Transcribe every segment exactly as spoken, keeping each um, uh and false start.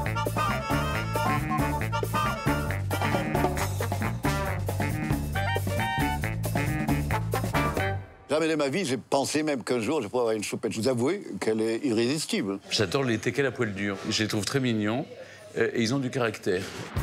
Jamais de ma vie, j'ai pensé même qu'un jour, je pourrais avoir une choupette. Je vous avoue qu'elle est irrésistible. J'adore les teckels à poil dur. Je les trouve très mignons et ils ont du caractère.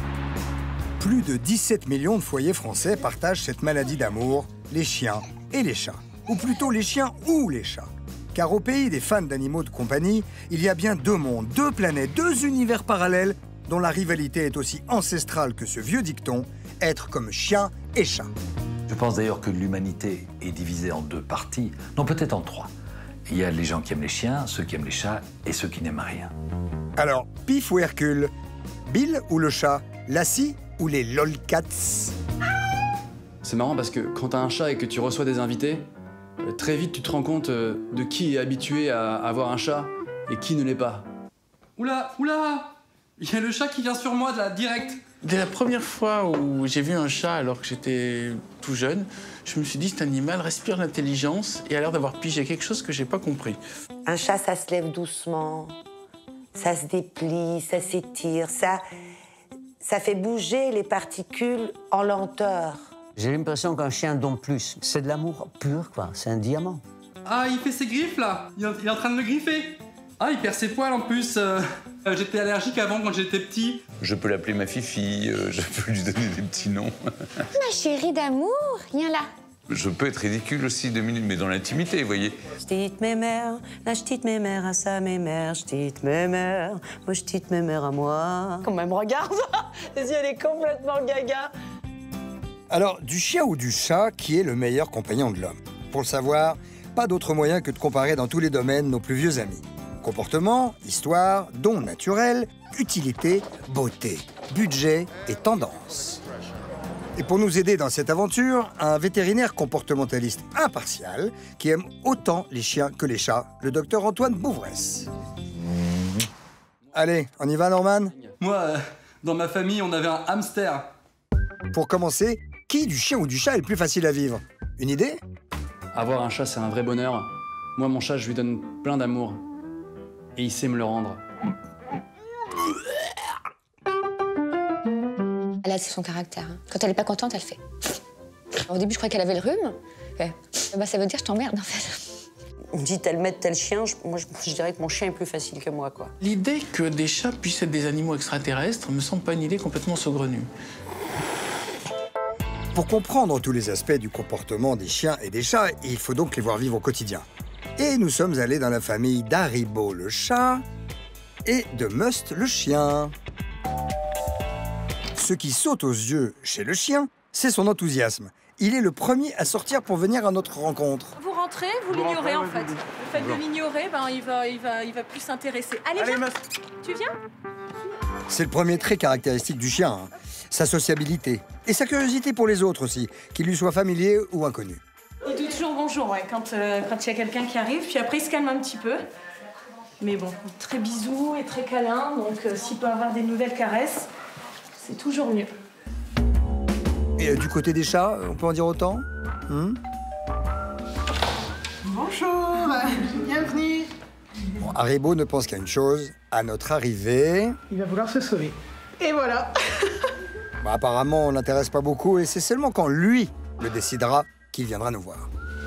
Plus de dix-sept millions de foyers français partagent cette maladie d'amour, les chiens et les chats. Ou plutôt les chiens ou les chats. Car au pays des fans d'animaux de compagnie, il y a bien deux mondes, deux planètes, deux univers parallèles dont la rivalité est aussi ancestrale que ce vieux dicton, être comme chien et chat. Je pense d'ailleurs que l'humanité est divisée en deux parties, non peut-être en trois. Il y a les gens qui aiment les chiens, ceux qui aiment les chats et ceux qui n'aiment rien. Alors, Pif ou Hercule, Bill ou le chat, Lassie ou les lolcats? C'est marrant parce que quand t'as un chat et que tu reçois des invités, très vite tu te rends compte de qui est habitué à avoir un chat et qui ne l'est pas. Oula, oula! Il y a le chat qui vient sur moi, là, direct. Dès la première fois où j'ai vu un chat alors que j'étais tout jeune, je me suis dit, cet animal respire l'intelligence et a l'air d'avoir pigé quelque chose que j'ai pas compris. Un chat, ça se lève doucement, ça se déplie, ça s'étire, ça, ça fait bouger les particules en lenteur. J'ai l'impression qu'un chien donne plus. C'est de l'amour pur, quoi. C'est un diamant. Ah, il fait ses griffes, là. Il est en train de me griffer. Ah, il perd ses poils, en plus. Euh, J'étais allergique avant, quand j'étais petit. Je peux l'appeler ma fifi, euh, je peux lui donner des petits noms. Ma chérie d'amour, viens là. Je peux être ridicule aussi deux minutes, mais dans l'intimité, vous voyez. J'tite mes mères, la j'tite mes mères à ça, mes mères, j'tite mes mères, moi j'tite mes mères à moi. Quand même, regarde, les yeux, elle est complètement gaga. Alors, du chien ou du chat, qui est le meilleur compagnon de l'homme? Pour le savoir, pas d'autre moyen que de comparer dans tous les domaines nos plus vieux amis. Comportement, histoire, dons naturels, utilité, beauté, budget et tendance. Et pour nous aider dans cette aventure, un vétérinaire comportementaliste impartial qui aime autant les chiens que les chats, le docteur Antoine Bouvresse. Allez, on y va, Norman? Moi, euh, dans ma famille, on avait un hamster. Pour commencer, qui du chien ou du chat est le plus facile à vivre? Une idée? Avoir un chat, c'est un vrai bonheur. Moi, mon chat, je lui donne plein d'amour. Et il sait me le rendre. Elle a son caractère. Hein. Quand elle n'est pas contente, elle fait. Au début, je croyais qu'elle avait le rhume. Et, bah, ça veut dire que je t'emmerde, en fait. On me dit tel maître, tel chien, je, moi je, je dirais que mon chien est plus facile que moi, quoi. L'idée que des chats puissent être des animaux extraterrestres me semble pas une idée complètement saugrenue. Pour comprendre tous les aspects du comportement des chiens et des chats, il faut donc les voir vivre au quotidien. Et nous sommes allés dans la famille d'Haribo le chat et de Must le chien. Ce qui saute aux yeux chez le chien, c'est son enthousiasme. Il est le premier à sortir pour venir à notre rencontre. Vous rentrez, vous l'ignorez en fait. Le fait de l'ignorer, ben, il, va, il, va, il va plus s'intéresser. Allez, Allez, viens. Tu viens? C'est le premier trait caractéristique du chien, hein. Sa sociabilité et sa curiosité pour les autres aussi, qu'ils lui soient familiers ou inconnus. Il dit toujours bonjour, ouais, quand euh, quand il y a quelqu'un qui arrive, puis après il se calme un petit peu. Mais bon, très bisou et très câlin, donc euh, s'il peut avoir des nouvelles caresses, c'est toujours mieux. Et euh, du côté des chats, on peut en dire autant? hmm Bonjour, bienvenue. Bon, Haribo ne pense qu'à une chose, à notre arrivée... Il va vouloir se sauver. Et voilà. Bah, apparemment, on l'intéresse pas beaucoup et c'est seulement quand lui le décidera qu'il viendra nous voir.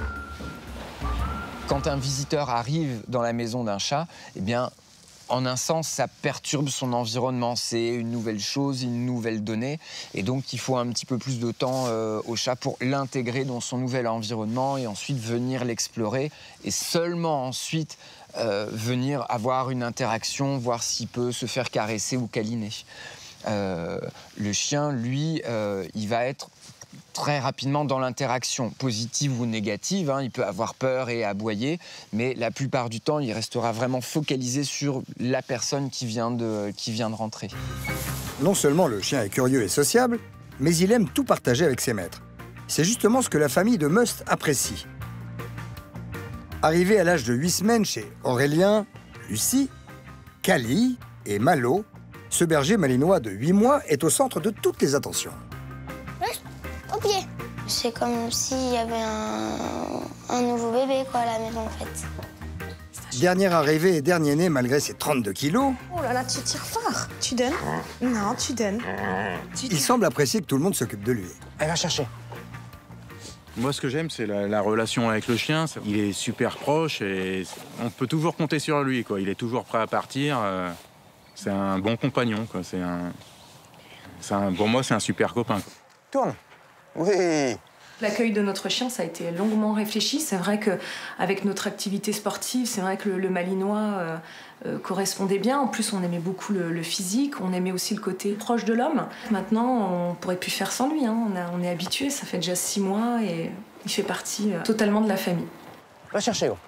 Quand un visiteur arrive dans la maison d'un chat, eh bien, en un sens, ça perturbe son environnement. C'est une nouvelle chose, une nouvelle donnée. Et donc, il faut un petit peu plus de temps euh, au chat pour l'intégrer dans son nouvel environnement et ensuite venir l'explorer. Et seulement ensuite, euh, venir avoir une interaction, voir s'il peut se faire caresser ou câliner. Euh, le chien, lui, euh, il va être très rapidement dans l'interaction, positive ou négative. Hein. Il peut avoir peur et aboyer, mais la plupart du temps, il restera vraiment focalisé sur la personne qui vient de, qui vient de rentrer. Non seulement le chien est curieux et sociable, mais il aime tout partager avec ses maîtres. C'est justement ce que la famille de Must apprécie. Arrivé à l'âge de huit semaines chez Aurélien, Lucie, Cali et Malo, ce berger malinois de huit mois est au centre de toutes les attentions. Au pied. C'est comme s'il y avait un, un nouveau bébé quoi, à la maison, en fait. C'est un Dernier arrivé et dernier né malgré ses trente-deux kilos. Oh là là, tu tires fort. Tu donnes? Non, tu donnes. Il semble apprécier que tout le monde s'occupe de lui. Elle va chercher. Moi, ce que j'aime, c'est la, la relation avec le chien. Il est super proche et on peut toujours compter sur lui, quoi. Il est toujours prêt à partir. C'est un bon compagnon, quoi. C'est un, c'est un, pour moi, c'est un super copain, quoi. Tourne. Oui. L'accueil de notre chien, ça a été longuement réfléchi. C'est vrai qu'avec notre activité sportive, c'est vrai que le, le Malinois euh, euh, correspondait bien. En plus, on aimait beaucoup le, le physique, on aimait aussi le côté proche de l'homme. Maintenant, on pourrait plus faire sans lui. Hein. On, a, on est habitué, ça fait déjà six mois et il fait partie euh, totalement de la famille. Va chercher, gros.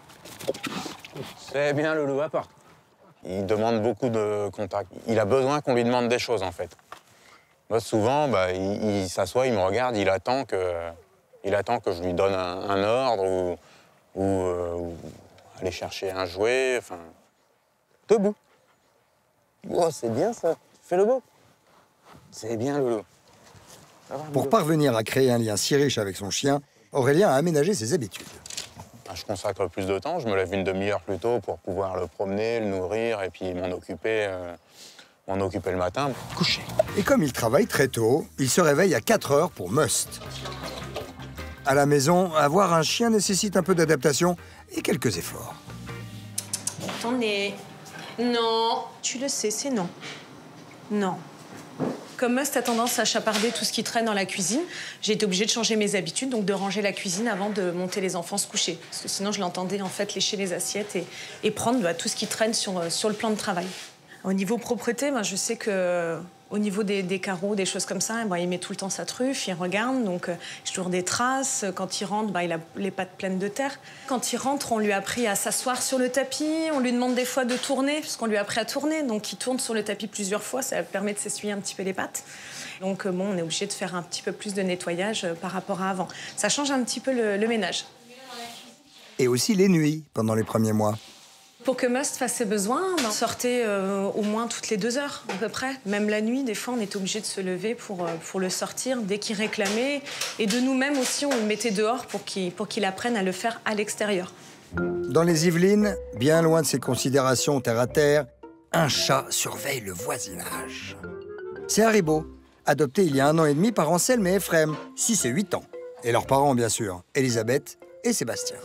C'est bien, Loulou, apporte. Il demande beaucoup de contact. Il a besoin qu'on lui demande des choses, en fait. Moi, souvent, bah, il, il s'assoit, il me regarde, il attend que, il attend que je lui donne un, un ordre ou, ou, euh, ou aller chercher un jouet. Enfin, debout. Oh, c'est bien ça. Fais le beau. C'est bien, Loulou. Pour parvenir à créer un lien si riche avec son chien, Aurélien a aménagé ses habitudes. Je consacre plus de temps. Je me lève une demi-heure plus tôt pour pouvoir le promener, le nourrir et puis m'en occuper. Euh, m'en occuper le matin, coucher. Et comme il travaille très tôt, il se réveille à quatre heures pour Must. À la maison, avoir un chien nécessite un peu d'adaptation et quelques efforts. Ton nez. Non. Tu le sais, c'est non. Non. Comme Must a tendance à chaparder tout ce qui traîne dans la cuisine, j'ai été obligée de changer mes habitudes, donc de ranger la cuisine avant de monter les enfants se coucher. Parce que sinon, je l'entendais en fait lécher les assiettes et, et prendre bah, tout ce qui traîne sur, sur le plan de travail. Au niveau propreté, ben, je sais que au niveau des, des carreaux, des choses comme ça, ben, il met tout le temps sa truffe, il regarde, donc euh, j'ai toujours des traces. Quand il rentre, ben, il a les pattes pleines de terre. Quand il rentre, on lui a appris à s'asseoir sur le tapis, on lui demande des fois de tourner, puisqu'on lui a appris à tourner, donc il tourne sur le tapis plusieurs fois, ça permet de s'essuyer un petit peu les pattes. Donc euh, bon, on est obligé de faire un petit peu plus de nettoyage euh, par rapport à avant. Ça change un petit peu le, le ménage. Et aussi les nuits, pendant les premiers mois. Pour que Must fasse ses besoins, ben, on sortait euh, au moins toutes les deux heures, à peu près. Même la nuit, des fois, on était obligé de se lever pour, euh, pour le sortir dès qu'il réclamait. Et de nous-mêmes aussi, on le mettait dehors pour qu'il pour qu'il apprenne à le faire à l'extérieur. Dans les Yvelines, bien loin de ces considérations terre-à-terre, un chat surveille le voisinage. C'est Haribo, adopté il y a un an et demi par Anselme et Ephrem, six et huit ans. Et leurs parents, bien sûr, Elisabeth et Sébastien.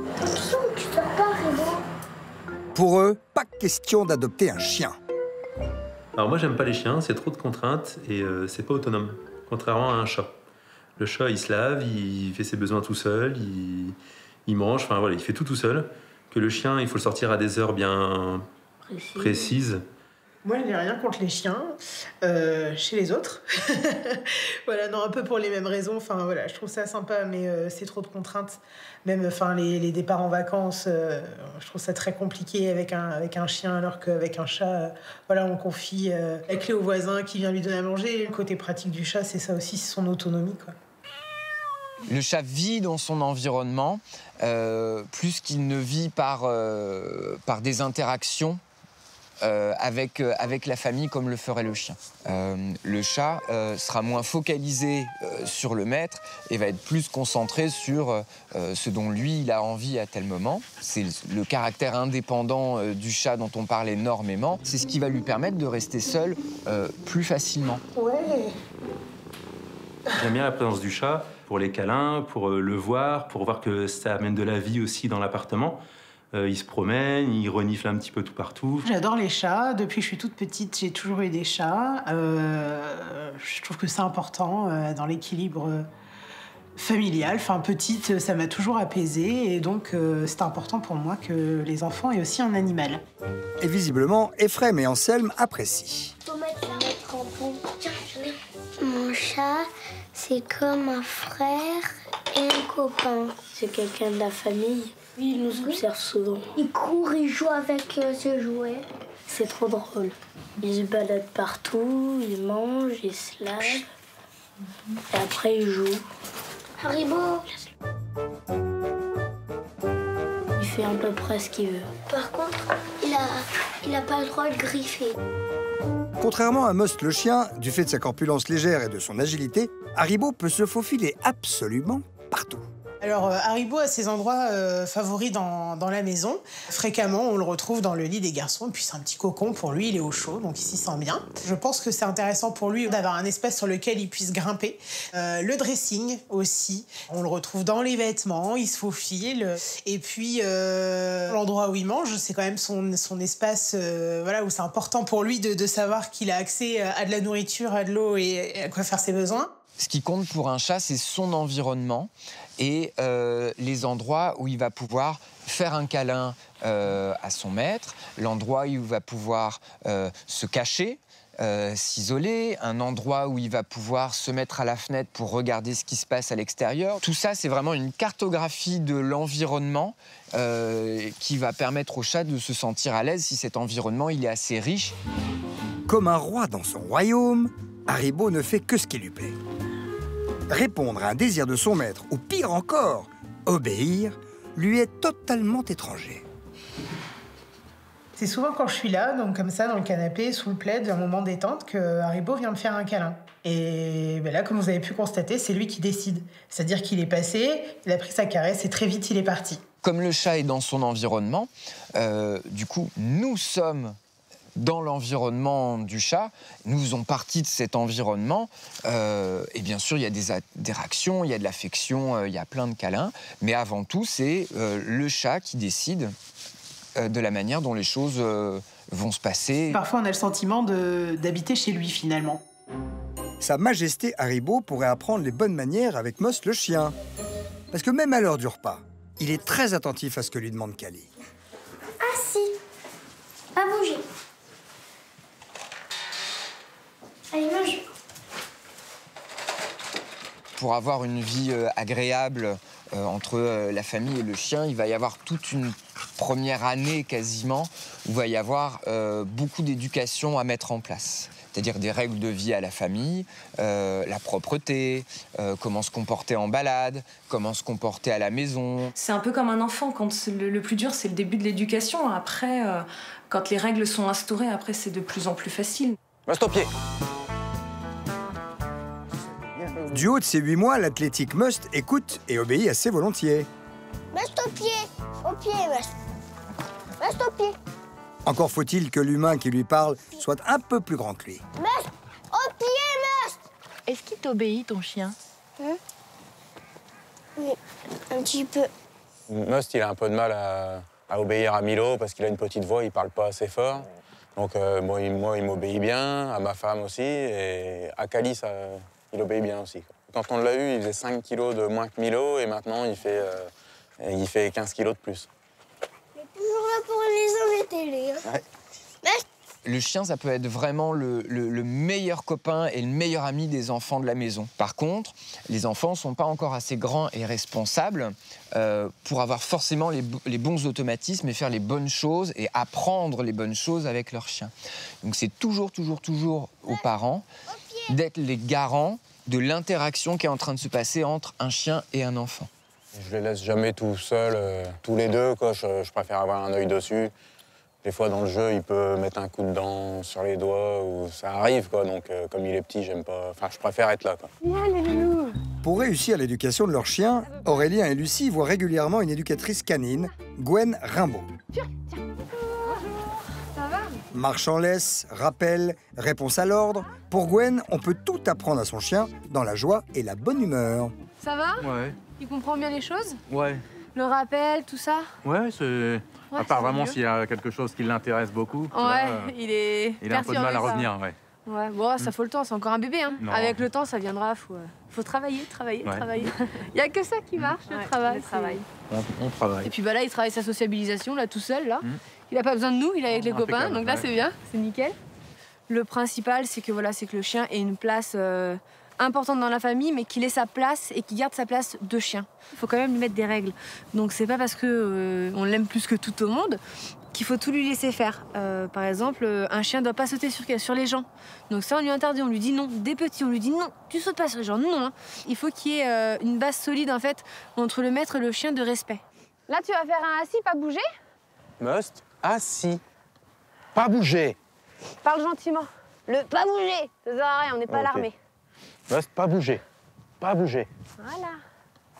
Pour eux, pas question d'adopter un chien. Alors moi, j'aime pas les chiens, c'est trop de contraintes et euh, c'est pas autonome, contrairement à un chat. Le chat, il se lave, il fait ses besoins tout seul, il, il mange, enfin voilà, il fait tout tout seul. Que le chien, il faut le sortir à des heures bien Précis. précises. Moi, je n'ai rien contre les chiens, euh, chez les autres. Voilà, non, un peu pour les mêmes raisons. Enfin, voilà, je trouve ça sympa, mais euh, c'est trop de contraintes. Même, enfin, les, les départs en vacances, euh, je trouve ça très compliqué avec un, avec un chien, alors qu'avec un chat, euh, voilà, on confie euh, la clé au voisin qui vient lui donner à manger. Le côté pratique du chat, c'est ça aussi, c'est son autonomie, quoi. Le chat vit dans son environnement, euh, plus qu'il ne vit par, euh, par des interactions Euh, avec, euh, avec la famille comme le ferait le chien. Euh, le chat euh, sera moins focalisé euh, sur le maître et va être plus concentré sur euh, ce dont lui il a envie à tel moment. C'est le caractère indépendant euh, du chat dont on parle énormément. C'est ce qui va lui permettre de rester seul euh, plus facilement. Ouais. J'aime bien la présence du chat pour les câlins, pour euh, le voir, pour voir que ça amène de la vie aussi dans l'appartement. Euh, il se promène, il renifle un petit peu tout partout. J'adore les chats. Depuis que je suis toute petite, j'ai toujours eu des chats. Euh, je trouve que c'est important euh, dans l'équilibre familial. Enfin, petite, ça m'a toujours apaisée. Et donc, euh, c'est important pour moi que les enfants aient aussi un animal. Et visiblement, Ephrem et Anselme apprécient. Faut mettre ça, mettre en bon. Tiens, je l'ai. Mon chat, c'est comme un frère et un copain. C'est quelqu'un de la famille. Il nous observe souvent. Il court, il joue avec euh, ses jouets. C'est trop drôle. Il se balade partout, il mange, il se lave. Et après, il joue. Haribo! Il fait à peu près ce qu'il veut. Par contre, il a, il a pas le droit de griffer. Contrairement à Must le chien, du fait de sa corpulence légère et de son agilité, Haribo peut se faufiler absolument partout. Alors, euh, Haribo a ses endroits euh, favoris dans, dans la maison. Fréquemment, on le retrouve dans le lit des garçons. Et puis, c'est un petit cocon pour lui, il est au chaud, donc il s'y sent bien. Je pense que c'est intéressant pour lui d'avoir un espace sur lequel il puisse grimper. Euh, le dressing aussi, on le retrouve dans les vêtements, il se faufile. Et puis, euh, l'endroit où il mange, c'est quand même son, son espace euh, voilà, où c'est important pour lui de, de savoir qu'il a accès à de la nourriture, à de l'eau et, et à quoi faire ses besoins. Ce qui compte pour un chat, c'est son environnement et euh, les endroits où il va pouvoir faire un câlin euh, à son maître, l'endroit où il va pouvoir euh, se cacher, euh, s'isoler, un endroit où il va pouvoir se mettre à la fenêtre pour regarder ce qui se passe à l'extérieur. Tout ça, c'est vraiment une cartographie de l'environnement euh, qui va permettre au chat de se sentir à l'aise si cet environnement il est assez riche. Comme un roi dans son royaume, Haribo ne fait que ce qui lui plaît. Répondre à un désir de son maître, ou pire encore, obéir, lui est totalement étranger. C'est souvent quand je suis là, donc comme ça, dans le canapé, sous le plaid, un moment détente, que Haribo vient me faire un câlin. Et ben là, comme vous avez pu constater, c'est lui qui décide. C'est-à-dire qu'il est passé, il a pris sa caresse et très vite, il est parti. Comme le chat est dans son environnement, euh, du coup, nous sommes dans l'environnement du chat, nous faisons partie de cet environnement. Euh, et bien sûr, il y a des, des réactions, il y a de l'affection, euh, il y a plein de câlins. Mais avant tout, c'est euh, le chat qui décide euh, de la manière dont les choses euh, vont se passer. Parfois, on a le sentiment d'habiter chez lui, finalement. Sa Majesté Haribo pourrait apprendre les bonnes manières avec Most le chien. Parce que même à l'heure du repas, il est très attentif à ce que lui demande Cali. Assis. Pas bouger. Allez, mange. Pour avoir une vie euh, agréable euh, entre euh, la famille et le chien, il va y avoir toute une première année quasiment où il va y avoir euh, beaucoup d'éducation à mettre en place. C'est-à-dire des règles de vie à la famille, euh, la propreté, euh, comment se comporter en balade, comment se comporter à la maison. C'est un peu comme un enfant. Quand le, le plus dur, c'est le début de l'éducation. Après, euh, quand les règles sont instaurées, après, c'est de plus en plus facile. Reste au pied. Du haut de ses huit mois, l'athlétique Must écoute et obéit assez volontiers. Reste au pied. Au pied, reste. Reste au pied. Encore faut-il que l'humain qui lui parle soit un peu plus grand que lui. Must. Au pied, Must. Est-ce qu'il t'obéit, ton chien? Hein? Oui, un petit peu. Must, il a un peu de mal à, à obéir à Milo parce qu'il a une petite voix, il parle pas assez fort. Donc euh, moi, il, moi, il m'obéit bien, à ma femme aussi, et à Cali, ça, il obéit bien aussi. Quand on l'a eu, il faisait cinq kilos de moins que Milo, et maintenant, il fait, euh, il fait quinze kilos de plus. Il est toujours là pour les embêter, hein. Ouais. Le chien, ça peut être vraiment le, le, le meilleur copain et le meilleur ami des enfants de la maison. Par contre, les enfants ne sont pas encore assez grands et responsables euh, pour avoir forcément les, les bons automatismes et faire les bonnes choses et apprendre les bonnes choses avec leur chien. Donc c'est toujours, toujours, toujours aux parents d'être les garants de l'interaction qui est en train de se passer entre un chien et un enfant. Je les laisse jamais tout seuls, euh, tous les deux, quoi. Je, je préfère avoir un œil dessus. Des fois, dans le jeu, il peut mettre un coup de dent sur les doigts, ou ça arrive, quoi. Donc, euh, comme il est petit, j'aime pas... Enfin, je préfère être là, quoi. Pour réussir l'éducation de leur chien, Aurélien et Lucie voient régulièrement une éducatrice canine, Gwen Rimbaud. Marche en laisse, rappel, réponse à l'ordre. Pour Gwen, on peut tout apprendre à son chien dans la joie et la bonne humeur. Ça va? Ouais. Il comprend bien les choses? Ouais. Le rappel, tout ça? Ouais, c'est... Ouais, à part vraiment mieux. s'il y a quelque chose qui l'intéresse beaucoup. Ouais, là, euh, il est il a un peu de mal à perturbé, ça. revenir, ouais. Ouais, bon, ça faut le temps, c'est encore un bébé, hein. Non. Avec le temps, ça viendra, faut, euh, faut travailler, travailler, Ouais. travailler. Il y a que ça qui marche, le Ouais, travail. le travail. On, on travaille. Et puis bah là, il travaille sa sociabilisation, là, tout seul, là. Il a pas besoin de nous, il est avec les Impeccable, copains, donc là, ouais. c'est bien, c'est nickel. Le principal, c'est que voilà, c'est que le chien ait une place euh, importante dans la famille, mais qu'il ait sa place et qu'il garde sa place de chien. Il faut quand même lui mettre des règles. Donc c'est pas parce que euh, on l'aime plus que tout au monde qu'il faut tout lui laisser faire. Euh, par exemple, un chien doit pas sauter sur, sur les gens. Donc ça, on lui interdit, on lui dit non. Dès petit, on lui dit non, tu sautes pas sur les gens, non. Hein. Il faut qu'il y ait euh, une base solide, en fait, entre le maître et le chien de respect. Là, tu vas faire un assis, pas bouger. Must, assis. Pas bouger. Parle gentiment. Le pas bouger, ça sert à rien, on n'est pas Ok. alarmé. Must, pas bouger. Pas bouger. Voilà.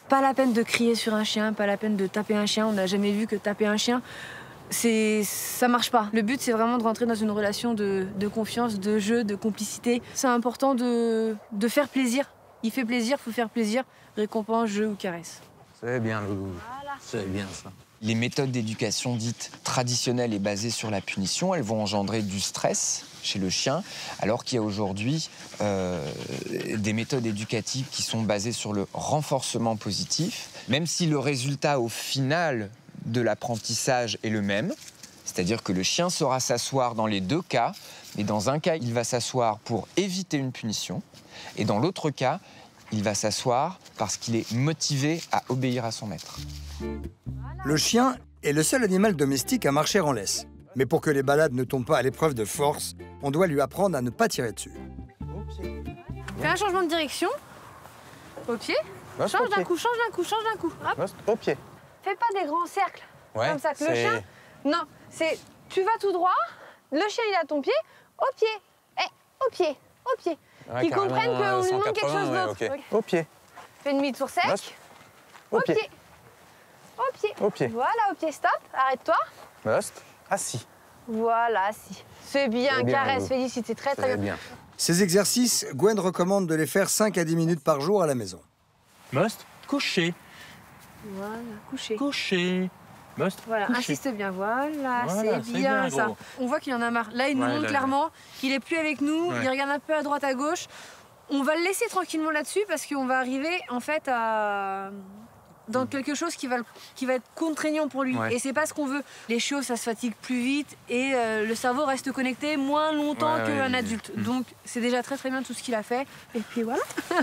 Pas la peine de crier sur un chien, pas la peine de taper un chien. On n'a jamais vu que taper un chien, c'est, ça marche pas. Le but, c'est vraiment de rentrer dans une relation de, de confiance, de jeu, de complicité. C'est important de, de faire plaisir. Il fait plaisir, faut faire plaisir. Récompense, jeu ou caresse. C'est bien, Loulou. Voilà. C'est bien ça. Les méthodes d'éducation dites traditionnelles et basées sur la punition, elles vont engendrer du stress chez le chien, alors qu'il y a aujourd'hui euh, des méthodes éducatives qui sont basées sur le renforcement positif, même si le résultat au final de l'apprentissage est le même, c'est-à-dire que le chien saura s'asseoir dans les deux cas, mais dans un cas, il va s'asseoir pour éviter une punition, et dans l'autre cas, il va s'asseoir parce qu'il est motivé à obéir à son maître. Le chien est le seul animal domestique à marcher en laisse. Mais pour que les balades ne tombent pas à l'épreuve de force, on doit lui apprendre à ne pas tirer dessus. Fais un changement de direction. Au pied. Most change au d'un pied. coup, change d'un coup, change d'un coup. Hop. Most au pied. Fais pas des grands cercles. Ouais, comme ça que le c'est- chien. Non, c'est tu vas tout droit, le chien il est à ton pied, au pied. Eh, au pied, au pied. Ouais, Qu'ils carrément, comprennent qu'on lui cent demande quelque chose quatre-vingts, d'autre. ouais, ok. Ok. Au pied. Fais une demi-tour sec. Most au Au pied. pied. Au pied. Au pied. Voilà, au pied, stop. Arrête-toi. Most assis. Voilà, si. C'est bien, C'est bien, caresse, Lou. félicite, c'est très très bien. Ces exercices, Gwen recommande de les faire cinq à dix minutes par jour à la maison. Most, couché. Voilà, couché. Couché. Most, Voilà, couché. insiste bien, voilà, Voilà, c'est c'est bien, bien, ça. gros. On voit qu'il en a marre. Là, il nous Ouais, montre là, clairement qu'il est plus avec nous, Ouais. il regarde un peu à droite, à gauche. On va le laisser tranquillement là-dessus parce qu'on va arriver en fait à dans quelque chose qui va, le- qui va être contraignant pour lui. Ouais. Et c'est pas ce qu'on veut. Les chiots, ça se fatigue plus vite et euh, le cerveau reste connecté moins longtemps Ouais, qu'un ouais, adulte. mm. Donc c'est déjà très très bien tout ce qu'il a fait. Et puis voilà.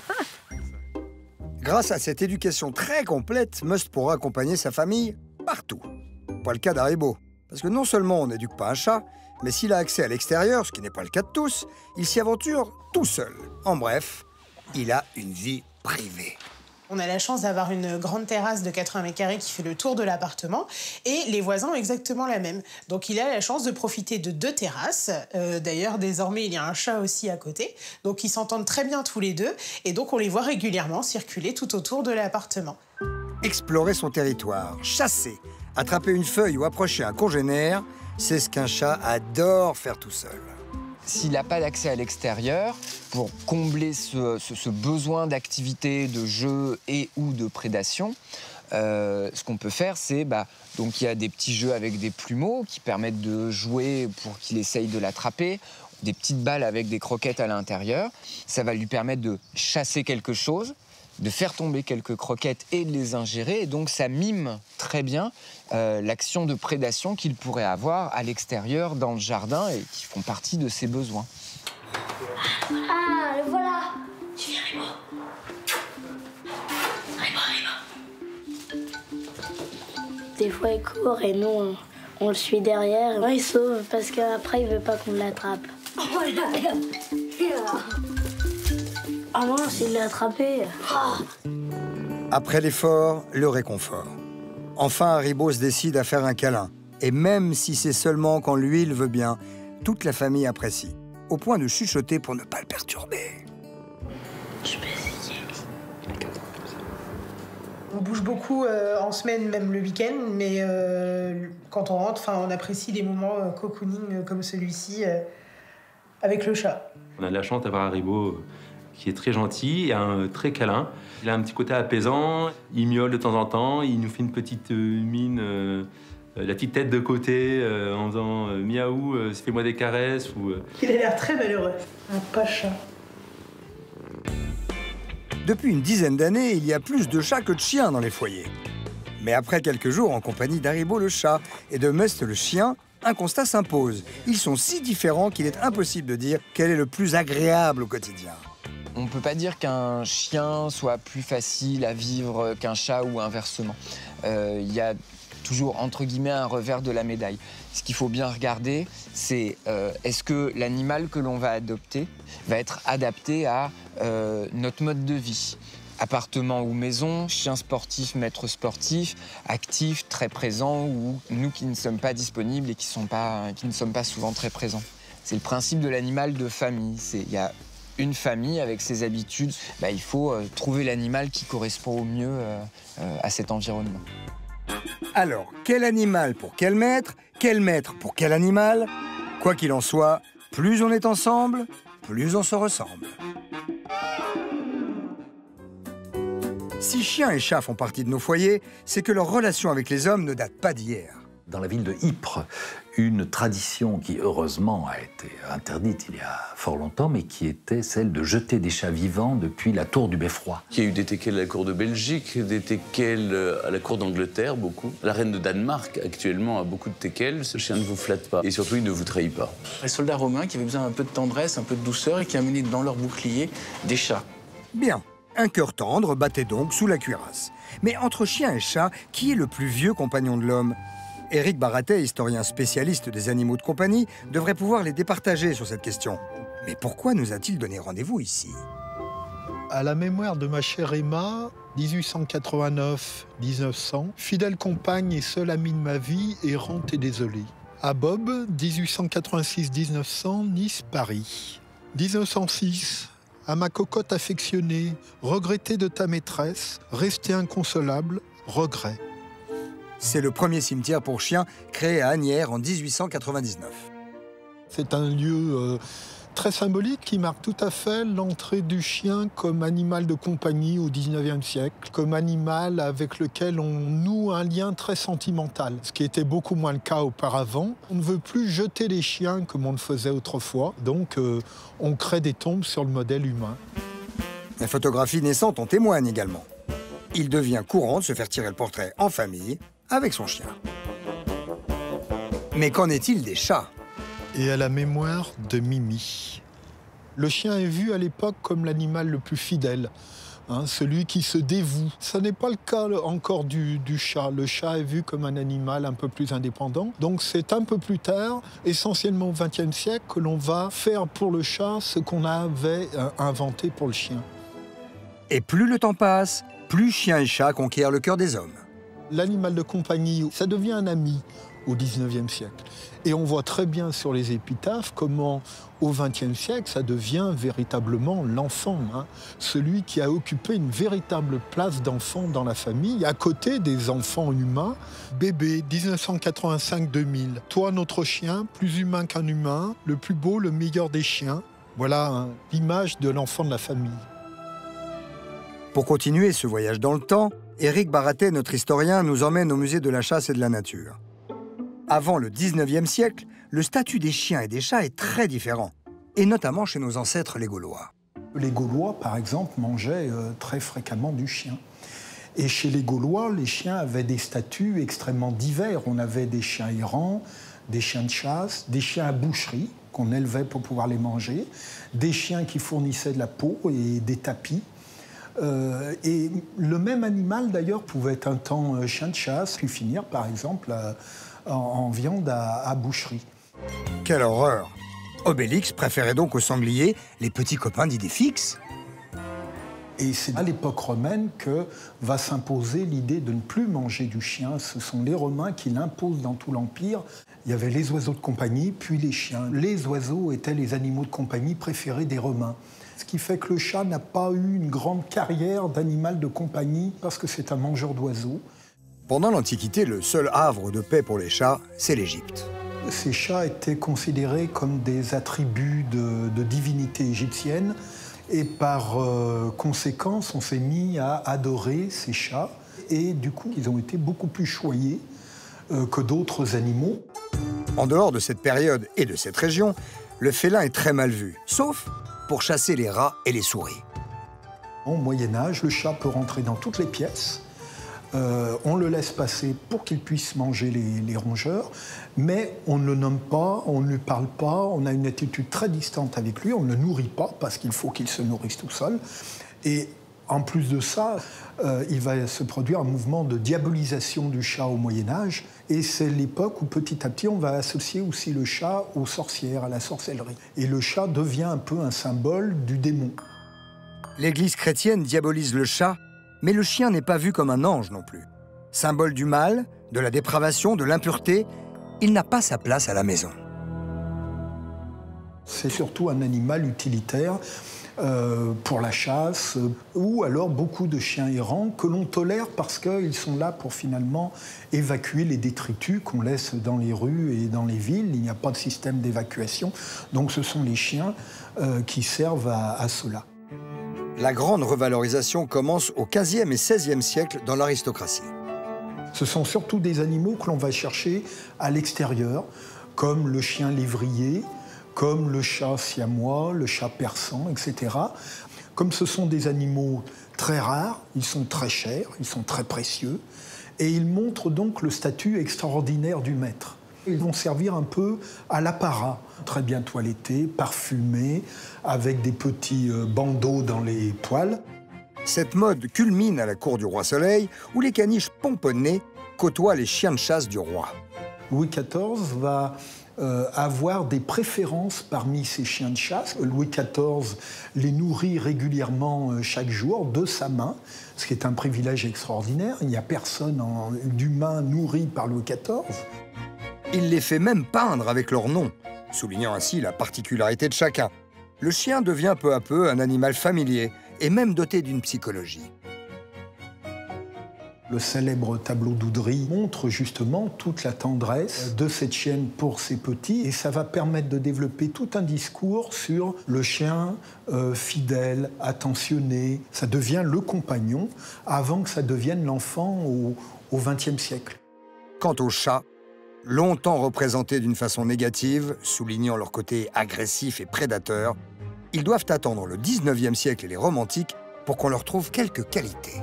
Grâce à cette éducation très complète, Must pourra accompagner sa famille partout. Pas le cas d'Haribo, parce que non seulement on n'éduque pas un chat, mais s'il a accès à l'extérieur, ce qui n'est pas le cas de tous, il s'y aventure tout seul. En bref, il a une vie privée. On a la chance d'avoir une grande terrasse de quatre-vingts mètres carrés qui fait le tour de l'appartement et les voisins ont exactement la même. Donc il a la chance de profiter de deux terrasses. Euh, D'ailleurs, désormais, il y a un chat aussi à côté. Donc ils s'entendent très bien tous les deux et donc on les voit régulièrement circuler tout autour de l'appartement. Explorer son territoire, chasser, attraper une feuille ou approcher un congénère, c'est ce qu'un chat adore faire tout seul. S'il n'a pas d'accès à l'extérieur, pour combler ce, ce- ce besoin d'activité, de jeu et ou de prédation, euh, ce qu'on peut faire, c'est... Bah, donc il y a des petits jeux avec des plumeaux qui permettent de jouer pour qu'il essaye de l'attraper, des petites balles avec des croquettes à l'intérieur. Ça va lui permettre de chasser quelque chose, de faire tomber quelques croquettes et de les ingérer. Et donc ça mime très bien euh, l'action de prédation qu'il pourrait avoir à l'extérieur, dans le jardin, et qui font partie de ses besoins. Ah, le voilà. Tu viens, Raymond. Raymond, Raymond. Des fois, il court et nous, on, on le suit derrière. Moi, il sauve parce qu'après, il veut pas qu'on l'attrape. Oh, regarde, regarde. Ah mince, il l'a attrapé. Oh. Après l'effort, le réconfort. Enfin, Haribo se décide à faire un câlin. Et même si c'est seulement quand lui, il veut bien, toute la famille apprécie, au point de chuchoter pour ne pas le perturber. Je peux essayer. On bouge beaucoup euh, en semaine, même le week-end, mais euh, quand on rentre, on apprécie les moments euh, cocooning euh, comme celui-ci euh, avec le chat. On a de la chance d'avoir Haribo euh, qui est très gentil et un, très câlin. Il a un petit côté apaisant, il miaule de temps en temps, il nous fait une petite euh, mine, euh, euh, la petite tête de côté euh, en disant euh, miaou, euh, fais-moi des caresses. Ou, euh... Il a l'air très malheureux. Un pacha. Depuis une dizaine d'années, il y a plus de chats que de chiens dans les foyers. Mais après quelques jours en compagnie d'Haribo le chat et de Must le chien, un constat s'impose. Ils sont si différents qu'il est impossible de dire quel est le plus agréable au quotidien. On ne peut pas dire qu'un chien soit plus facile à vivre qu'un chat ou inversement. Euh, Il y a toujours, entre guillemets, un revers de la médaille. Ce qu'il faut bien regarder, c'est euh, est-ce que l'animal que l'on va adopter va être adapté à euh, notre mode de vie. Appartement ou maison, chien sportif, maître sportif, actif, très présent, ou nous qui ne sommes pas disponibles et qui, sont pas, qui ne sommes pas souvent très présents. C'est le principe de l'animal de famille. Il y a une famille avec ses habitudes, bah, il faut euh, trouver l'animal qui correspond au mieux euh, euh, à cet environnement. Alors, quel animal pour quel maître? Quel maître pour quel animal? Quoi qu'il en soit, plus on est ensemble, plus on se ressemble. Si chiens et chats font partie de nos foyers, c'est que leur relation avec les hommes ne date pas d'hier. Dans la ville de Ypres, une tradition qui, heureusement, a été interdite il y a fort longtemps, mais qui était celle de jeter des chats vivants depuis la tour du Beffroi. Il y a eu des teckels à la cour de Belgique, des teckels à la cour d'Angleterre, beaucoup. La reine de Danemark, actuellement, a beaucoup de teckels. Ce chien ne vous flatte pas et surtout, il ne vous trahit pas. Les soldats romains qui avaient besoin d'un peu de tendresse, un peu de douceur et qui amenaient dans leur bouclier des chats. Bien, un cœur tendre battait donc sous la cuirasse. Mais entre chien et chat, qui est le plus vieux compagnon de l'homme? Éric Baratet, historien spécialiste des animaux de compagnie, devrait pouvoir les départager sur cette question. Mais pourquoi nous a-t-il donné rendez-vous ici? À la mémoire de ma chère Emma, dix-huit cent quatre-vingt-neuf à mille neuf cents, fidèle compagne et seule amie de ma vie, errante et désolée. À Bob, dix-huit cent quatre-vingt-six à mille neuf cents, Nice, Paris. mille neuf cent six, à ma cocotte affectionnée, regrettée de ta maîtresse, restée inconsolable, regret. C'est le premier cimetière pour chiens créé à Asnières en mille huit cent quatre-vingt-dix-neuf. C'est un lieu euh, très symbolique qui marque tout à fait l'entrée du chien comme animal de compagnie au dix-neuvième siècle, comme animal avec lequel on noue un lien très sentimental, ce qui était beaucoup moins le cas auparavant. On ne veut plus jeter les chiens comme on le faisait autrefois, donc euh, on crée des tombes sur le modèle humain. Les photographies naissantes en témoignent également. Il devient courant de se faire tirer le portrait en famille, avec son chien. Mais qu'en est-il des chats? Et à la mémoire de Mimi. Le chien est vu à l'époque comme l'animal le plus fidèle, hein, celui qui se dévoue. Ce n'est pas le cas encore du, du chat. Le chat est vu comme un animal un peu plus indépendant. Donc c'est un peu plus tard, essentiellement au vingtième siècle, que l'on va faire pour le chat ce qu'on avait euh, inventé pour le chien. Et plus le temps passe, plus chien et chat conquièrent le cœur des hommes. L'animal de compagnie, ça devient un ami au dix-neuvième siècle. Et on voit très bien sur les épitaphes comment, au vingtième siècle, ça devient véritablement l'enfant, hein, celui qui a occupé une véritable place d'enfant dans la famille, à côté des enfants humains. Bébé, mille neuf cent quatre-vingt-cinq à deux mille. Toi, notre chien, plus humain qu'un humain, le plus beau, le meilleur des chiens. Voilà hein, l'image de l'enfant de la famille. Pour continuer ce voyage dans le temps, Éric Baratet, notre historien, nous emmène au musée de la chasse et de la nature. Avant le dix-neuvième siècle, le statut des chiens et des chats est très différent, et notamment chez nos ancêtres les Gaulois. Les Gaulois, par exemple, mangeaient euh, très fréquemment du chien. Et chez les Gaulois, les chiens avaient des statuts extrêmement divers. On avait des chiens errants, des chiens de chasse, des chiens à boucherie qu'on élevait pour pouvoir les manger, des chiens qui fournissaient de la peau et des tapis. Euh, et le même animal, d'ailleurs, pouvait être un temps euh, chien de chasse, puis finir, par exemple, euh, en, en viande à, à boucherie. Quelle horreur! Obélix préférait donc aux sangliers les petits copains d'Idéfix. Et c'est à l'époque romaine que va s'imposer l'idée de ne plus manger du chien. Ce sont les Romains qui l'imposent dans tout l'Empire. Il y avait les oiseaux de compagnie, puis les chiens. Les oiseaux étaient les animaux de compagnie préférés des Romains. Ce qui fait que le chat n'a pas eu une grande carrière d'animal de compagnie parce que c'est un mangeur d'oiseaux. Pendant l'Antiquité, le seul havre de paix pour les chats, c'est l'Égypte. Ces chats étaient considérés comme des attributs de, de divinité égyptienne et par euh, conséquence, on s'est mis à adorer ces chats et du coup, ils ont été beaucoup plus choyés euh, que d'autres animaux. En dehors de cette période et de cette région, le félin est très mal vu, sauf pour chasser les rats et les souris. Au Moyen-Âge, le chat peut rentrer dans toutes les pièces. Euh, on le laisse passer pour qu'il puisse manger les, les rongeurs, mais on ne le nomme pas, on ne lui parle pas, on a une attitude très distante avec lui, on ne le nourrit pas parce qu'il faut qu'il se nourrisse tout seul. Et en plus de ça, euh, il va se produire un mouvement de diabolisation du chat au Moyen-Âge, et c'est l'époque où petit à petit on va associer aussi le chat aux sorcières, à la sorcellerie. Et le chat devient un peu un symbole du démon. L'Église chrétienne diabolise le chat, mais le chien n'est pas vu comme un ange non plus. Symbole du mal, de la dépravation, de l'impureté, il n'a pas sa place à la maison. C'est surtout un animal utilitaire. euh, pour la chasse, euh, ou alors beaucoup de chiens errants que l'on tolère parce qu'ils sont là pour finalement évacuer les détritus qu'on laisse dans les rues et dans les villes. Il n'y a pas de système d'évacuation, donc ce sont les chiens euh, qui servent à, à cela. La grande revalorisation commence au quinzième et seizième siècle dans l'aristocratie. Ce sont surtout des animaux que l'on va chercher à l'extérieur, comme le chien lévrier, comme le chat siamois, le chat persan, et cetera. Comme ce sont des animaux très rares, ils sont très chers, ils sont très précieux, et ils montrent donc le statut extraordinaire du maître. Ils vont servir un peu à l'apparat, très bien toilettés, parfumés, avec des petits bandeaux dans les poils. Cette mode culmine à la cour du roi Soleil, où les caniches pomponnées côtoient les chiens de chasse du roi. Louis quatorze va euh, avoir des préférences parmi ces chiens de chasse. Louis quatorze les nourrit régulièrement euh, chaque jour de sa main, ce qui est un privilège extraordinaire. Il n'y a personne d'humain nourri par Louis quatorze. Il les fait même peindre avec leur nom, soulignant ainsi la particularité de chacun. Le chien devient peu à peu un animal familier et même doté d'une psychologie. Le célèbre tableau d'Oudry montre justement toute la tendresse de cette chienne pour ses petits, et ça va permettre de développer tout un discours sur le chien euh, fidèle, attentionné. Ça devient le compagnon avant que ça devienne l'enfant au, au vingtième siècle. Quant aux chats, longtemps représentés d'une façon négative, soulignant leur côté agressif et prédateur, ils doivent attendre le dix-neuvième siècle et les romantiques pour qu'on leur trouve quelques qualités.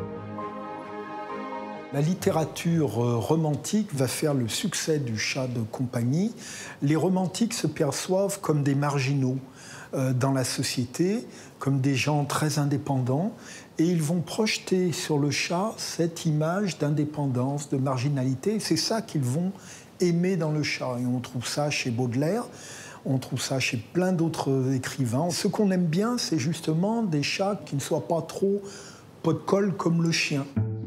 La littérature romantique va faire le succès du chat de compagnie. Les romantiques se perçoivent comme des marginaux euh, dans la société, comme des gens très indépendants, et ils vont projeter sur le chat cette image d'indépendance, de marginalité. C'est ça qu'ils vont aimer dans le chat. Et on trouve ça chez Baudelaire, on trouve ça chez plein d'autres écrivains. Ce qu'on aime bien, c'est justement des chats qui ne soient pas trop pot de colle comme le chien.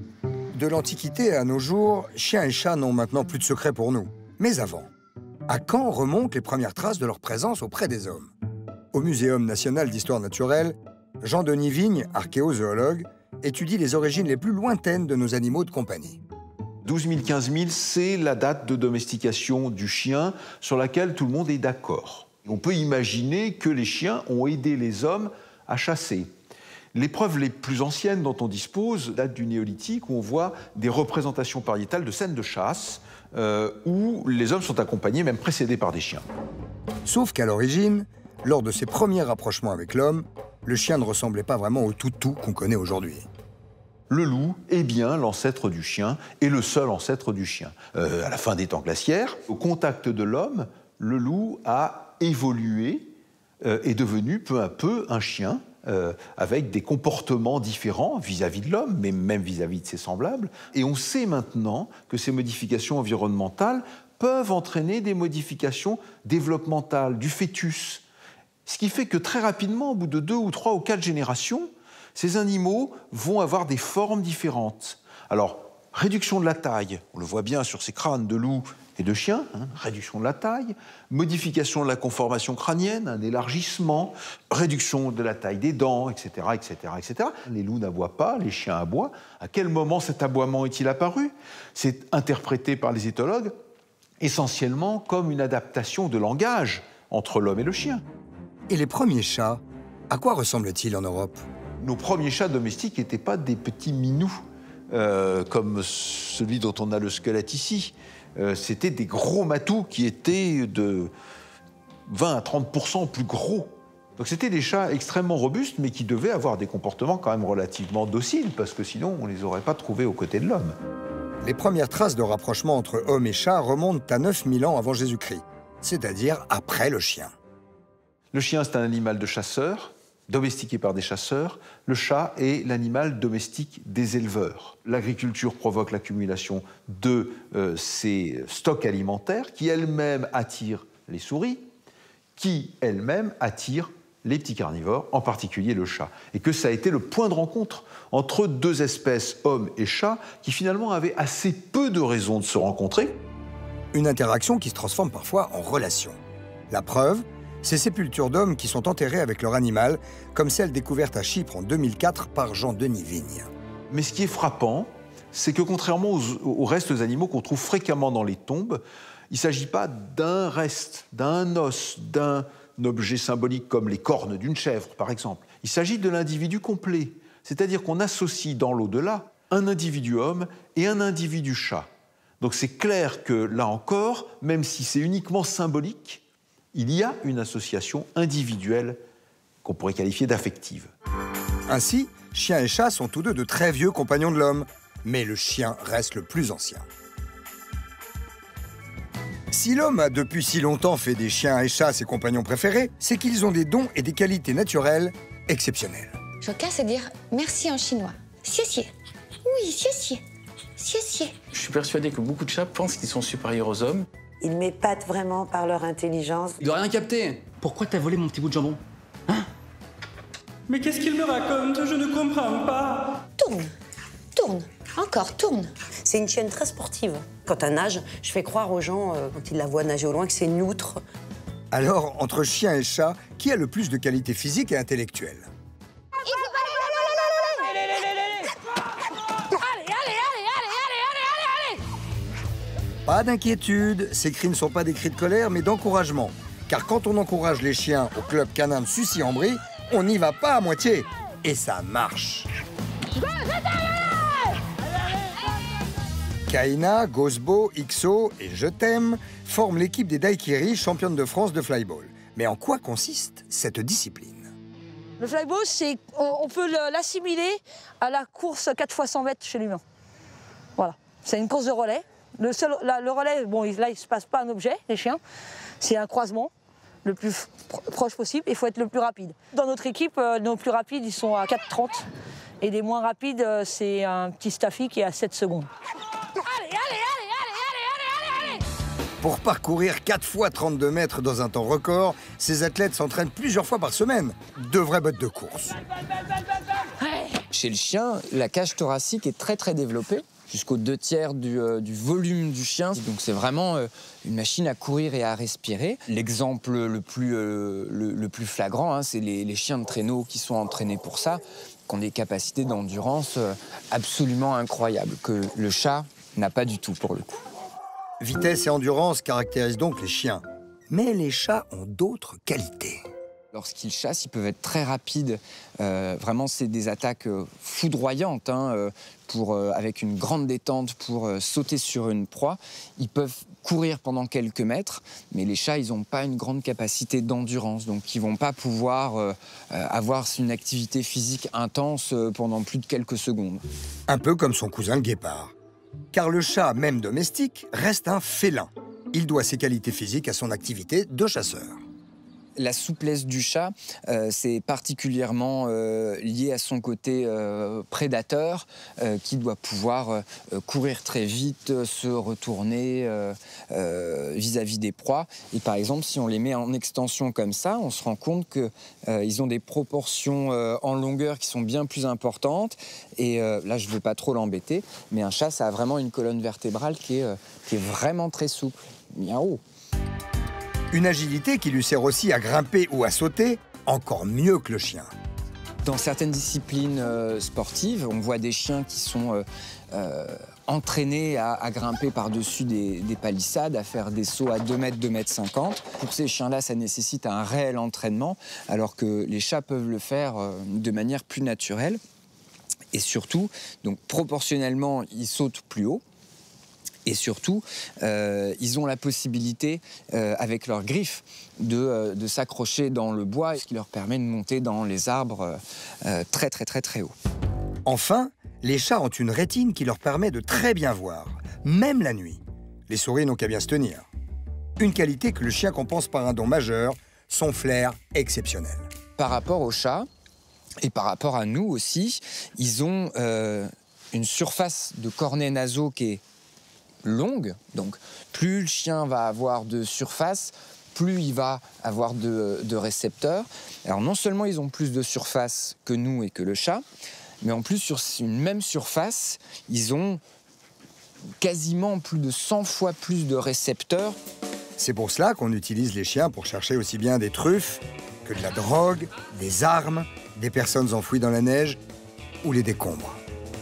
De l'Antiquité à nos jours, chiens et chats n'ont maintenant plus de secret pour nous. Mais avant, à quand remontent les premières traces de leur présence auprès des hommes? Au Muséum national d'histoire naturelle, Jean-Denis Vigne, archéozoologue, étudie les origines les plus lointaines de nos animaux de compagnie. douze mille, quinze mille, c'est la date de domestication du chien sur laquelle tout le monde est d'accord. On peut imaginer que les chiens ont aidé les hommes à chasser. Les preuves les plus anciennes dont on dispose datent du néolithique, où on voit des représentations pariétales de scènes de chasse euh, où les hommes sont accompagnés, même précédés par des chiens. Sauf qu'à l'origine, lors de ses premiers rapprochements avec l'homme, le chien ne ressemblait pas vraiment au toutou qu'on connaît aujourd'hui. Le loup est bien l'ancêtre du chien et le seul ancêtre du chien. Euh, à la fin des temps glaciaires, au contact de l'homme, le loup a évolué, euh, est devenu peu à peu un chien, Euh, avec des comportements différents vis-à-vis de l'homme, mais même vis-à-vis de ses semblables. Et on sait maintenant que ces modifications environnementales peuvent entraîner des modifications développementales du fœtus. Ce qui fait que très rapidement, au bout de deux ou trois ou quatre générations, ces animaux vont avoir des formes différentes. Alors, réduction de la taille, on le voit bien sur ces crânes de loups et de chiens, hein, réduction de la taille, modification de la conformation crânienne, un élargissement, réduction de la taille des dents, et cetera, et cetera, et cetera. Les loups n'aboient pas, les chiens aboient. À quel moment cet aboiement est-il apparu? C'est interprété par les éthologues essentiellement comme une adaptation de langage entre l'homme et le chien. Et les premiers chats, à quoi ressemblaient-ils en Europe? Nos premiers chats domestiques n'étaient pas des petits minous, euh, comme celui dont on a le squelette ici. Euh, C'était des gros matous qui étaient de vingt à trente pour cent plus gros. Donc c'était des chats extrêmement robustes, mais qui devaient avoir des comportements quand même relativement dociles, parce que sinon on ne les aurait pas trouvés aux côtés de l'homme. Les premières traces de rapprochement entre hommes et chats remontent à neuf mille ans avant Jésus-Christ, c'est-à-dire après le chien. Le chien, c'est un animal de chasseur, domestiqué par des chasseurs. Le chat est l'animal domestique des éleveurs. L'agriculture provoque l'accumulation de euh, ces stocks alimentaires qui elles-mêmes attirent les souris, qui elles-mêmes attirent les petits carnivores, en particulier le chat. Et que ça a été le point de rencontre entre deux espèces, hommes et chats, qui finalement avaient assez peu de raisons de se rencontrer. Une interaction qui se transforme parfois en relation. La preuve, ces sépultures d'hommes qui sont enterrés avec leur animal, comme celle découverte à Chypre en deux mille quatre par Jean-Denis Vigne. Mais ce qui est frappant, c'est que contrairement aux, aux restes animaux qu'on trouve fréquemment dans les tombes, il ne s'agit pas d'un reste, d'un os, d'un objet symbolique comme les cornes d'une chèvre, par exemple. Il s'agit de l'individu complet, c'est-à-dire qu'on associe dans l'au-delà un individu homme et un individu chat. Donc c'est clair que, là encore, même si c'est uniquement symbolique, il y a une association individuelle qu'on pourrait qualifier d'affective. Ainsi, chien et chat sont tous deux de très vieux compagnons de l'homme, mais le chien reste le plus ancien. Si l'homme a depuis si longtemps fait des chiens et chats ses compagnons préférés, c'est qu'ils ont des dons et des qualités naturelles exceptionnelles. Joca, c'est dire merci en chinois. Xie xie. Oui, xie xie. Xie xie. Je suis persuadé que beaucoup de chats pensent qu'ils sont supérieurs aux hommes. Ils m'épatent vraiment par leur intelligence. Il doit rien capter. Pourquoi t'as volé mon petit bout de jambon? Mais qu'est-ce qu'il me raconte? Je ne comprends pas. Tourne, tourne, encore, tourne. C'est une chienne très sportive. Quand elle nage, je fais croire aux gens, euh, quand ils la voient nager au loin, que c'est une outre. Alors, entre chien et chat, qui a le plus de qualités physiques et intellectuelles? Pas d'inquiétude, ces cris ne sont pas des cris de colère, mais d'encouragement. Car quand on encourage les chiens au club canin de Sucy-en-Brie, on n'y va pas à moitié. Et ça marche. Kaina, Gosbo, Ixo et Je t'aime forment l'équipe des Daiquiri, championnes de France de flyball. Mais en quoi consiste cette discipline? Le flyball, c'est, on, on peut l'assimiler à la course quatre fois cent mètres chez l'humain. Voilà, c'est une course de relais. Le, seul, la, le relais, bon, là, il ne se passe pas un objet, les chiens. C'est un croisement le plus pro proche possible. Il faut être le plus rapide. Dans notre équipe, euh, nos plus rapides, ils sont à quatre trente. Et des moins rapides, euh, c'est un petit Staffy qui est à sept secondes. Allez, allez, allez, allez, allez, allez, allez. Pour parcourir quatre fois trente-deux mètres dans un temps record, ces athlètes s'entraînent plusieurs fois par semaine. De vraies bottes de course. Chez le chien, la cage thoracique est très très développée, jusqu'aux deux tiers du, euh, du volume du chien. Donc c'est vraiment euh, une machine à courir et à respirer. L'exemple le plus, euh, le, le plus flagrant, hein, c'est les, les chiens de traîneau qui sont entraînés pour ça, qui ont des capacités d'endurance euh, absolument incroyables, que le chat n'a pas du tout pour le coup. Vitesse et endurance caractérisent donc les chiens. Mais les chats ont d'autres qualités. Lorsqu'ils chassent, ils peuvent être très rapides. Euh, vraiment, c'est des attaques euh, foudroyantes, hein, euh, pour, euh, avec une grande détente pour euh, sauter sur une proie. Ils peuvent courir pendant quelques mètres, mais les chats, ils n'ont pas une grande capacité d'endurance, donc ils ne vont pas pouvoir euh, euh, avoir une activité physique intense euh, pendant plus de quelques secondes. Un peu comme son cousin le guépard. Car le chat, même domestique, reste un félin. Il doit ses qualités physiques à son activité de chasseur. La souplesse du chat, euh, c'est particulièrement euh, lié à son côté euh, prédateur, euh, qui doit pouvoir euh, courir très vite, se retourner euh, euh, vis-à-vis des proies. Et par exemple, si on les met en extension comme ça, on se rend compte qu'ils euh, ont des proportions euh, en longueur qui sont bien plus importantes. Et euh, là, je ne veux pas trop l'embêter, mais un chat, ça a vraiment une colonne vertébrale qui est, euh, qui est vraiment très souple. Miaou. Une agilité qui lui sert aussi à grimper ou à sauter, encore mieux que le chien. Dans certaines disciplines euh, sportives, on voit des chiens qui sont euh, euh, entraînés à, à grimper par-dessus des, des palissades, à faire des sauts à deux mètres, deux mètres cinquante. Pour ces chiens-là, ça nécessite un réel entraînement, alors que les chats peuvent le faire euh, de manière plus naturelle. Et surtout, donc proportionnellement, ils sautent plus haut. Et surtout, euh, ils ont la possibilité, euh, avec leurs griffes, de, euh, de s'accrocher dans le bois, ce qui leur permet de monter dans les arbres euh, très très très très haut. Enfin, les chats ont une rétine qui leur permet de très bien voir, même la nuit. Les souris n'ont qu'à bien se tenir. Une qualité que le chien compense par un don majeur, son flair exceptionnel. Par rapport aux chats, et par rapport à nous aussi, ils ont euh, une surface de cornets nasaux qui est longue, donc plus le chien va avoir de surface, plus il va avoir de, de récepteurs. Alors non seulement ils ont plus de surface que nous et que le chat, mais en plus sur une même surface, ils ont quasiment plus de cent fois plus de récepteurs. C'est pour cela qu'on utilise les chiens pour chercher aussi bien des truffes que de la drogue, des armes, des personnes enfouies dans la neige ou les décombres.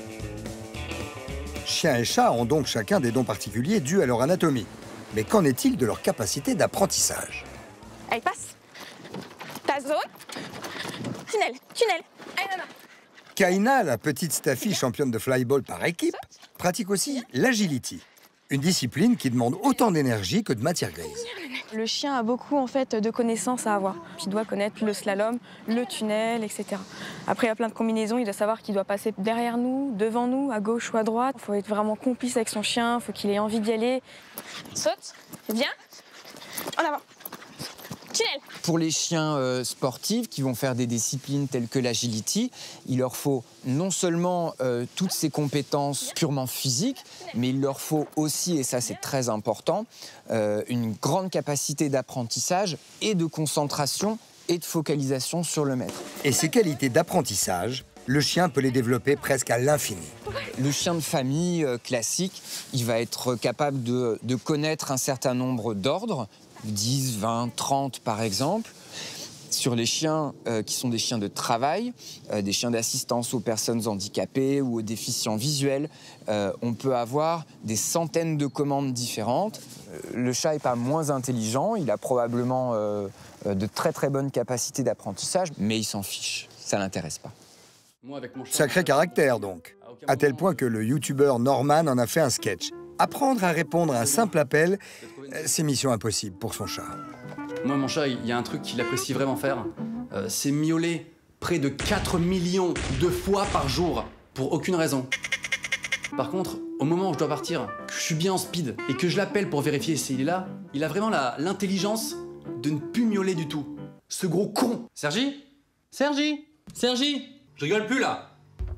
Chiens et chats ont donc chacun des dons particuliers dus à leur anatomie. Mais qu'en est-il de leur capacité d'apprentissage? Allez, passe. Ta zone. Tunnel, tunnel. Allez, nana. Kaina, la petite Staffy championne de flyball par équipe, pratique aussi l'agility, une discipline qui demande autant d'énergie que de matière grise. Le chien a beaucoup en fait de connaissances à avoir. Il doit connaître le slalom, le tunnel, et cetera. Après, il y a plein de combinaisons. Il doit savoir qu'il doit passer derrière nous, devant nous, à gauche ou à droite. Il faut être vraiment complice avec son chien. Il faut qu'il ait envie d'y aller. Saute, viens. En avant. Tunnel. Pour les chiens euh, sportifs qui vont faire des disciplines telles que l'agility, il leur faut non seulement euh, toutes ces compétences purement physiques, mais il leur faut aussi, et ça c'est très important, euh, une grande capacité d'apprentissage et de concentration et de focalisation sur le maître. Et ces qualités d'apprentissage, le chien peut les développer presque à l'infini. Le chien de famille euh, classique, il va être capable de, de connaître un certain nombre d'ordres, dix, vingt, trente par exemple. Sur les chiens euh, qui sont des chiens de travail, euh, des chiens d'assistance aux personnes handicapées ou aux déficients visuels, euh, on peut avoir des centaines de commandes différentes. Euh, le chat n'est pas moins intelligent, il a probablement euh, de très très bonnes capacités d'apprentissage, mais il s'en fiche, ça ne l'intéresse pas. Sacré caractère donc, à tel point que le youtubeur Norman en a fait un sketch. Apprendre à répondre à un simple appel, c'est mission impossible pour son chat. Moi, mon chat, il y a un truc qu'il apprécie vraiment faire, euh, c'est miauler près de quatre millions de fois par jour, pour aucune raison. Par contre, au moment où je dois partir, que je suis bien en speed et que je l'appelle pour vérifier s'il est là, il a vraiment l'intelligence de ne plus miauler du tout. Ce gros con. Sergi Sergi Sergi Je rigole plus là.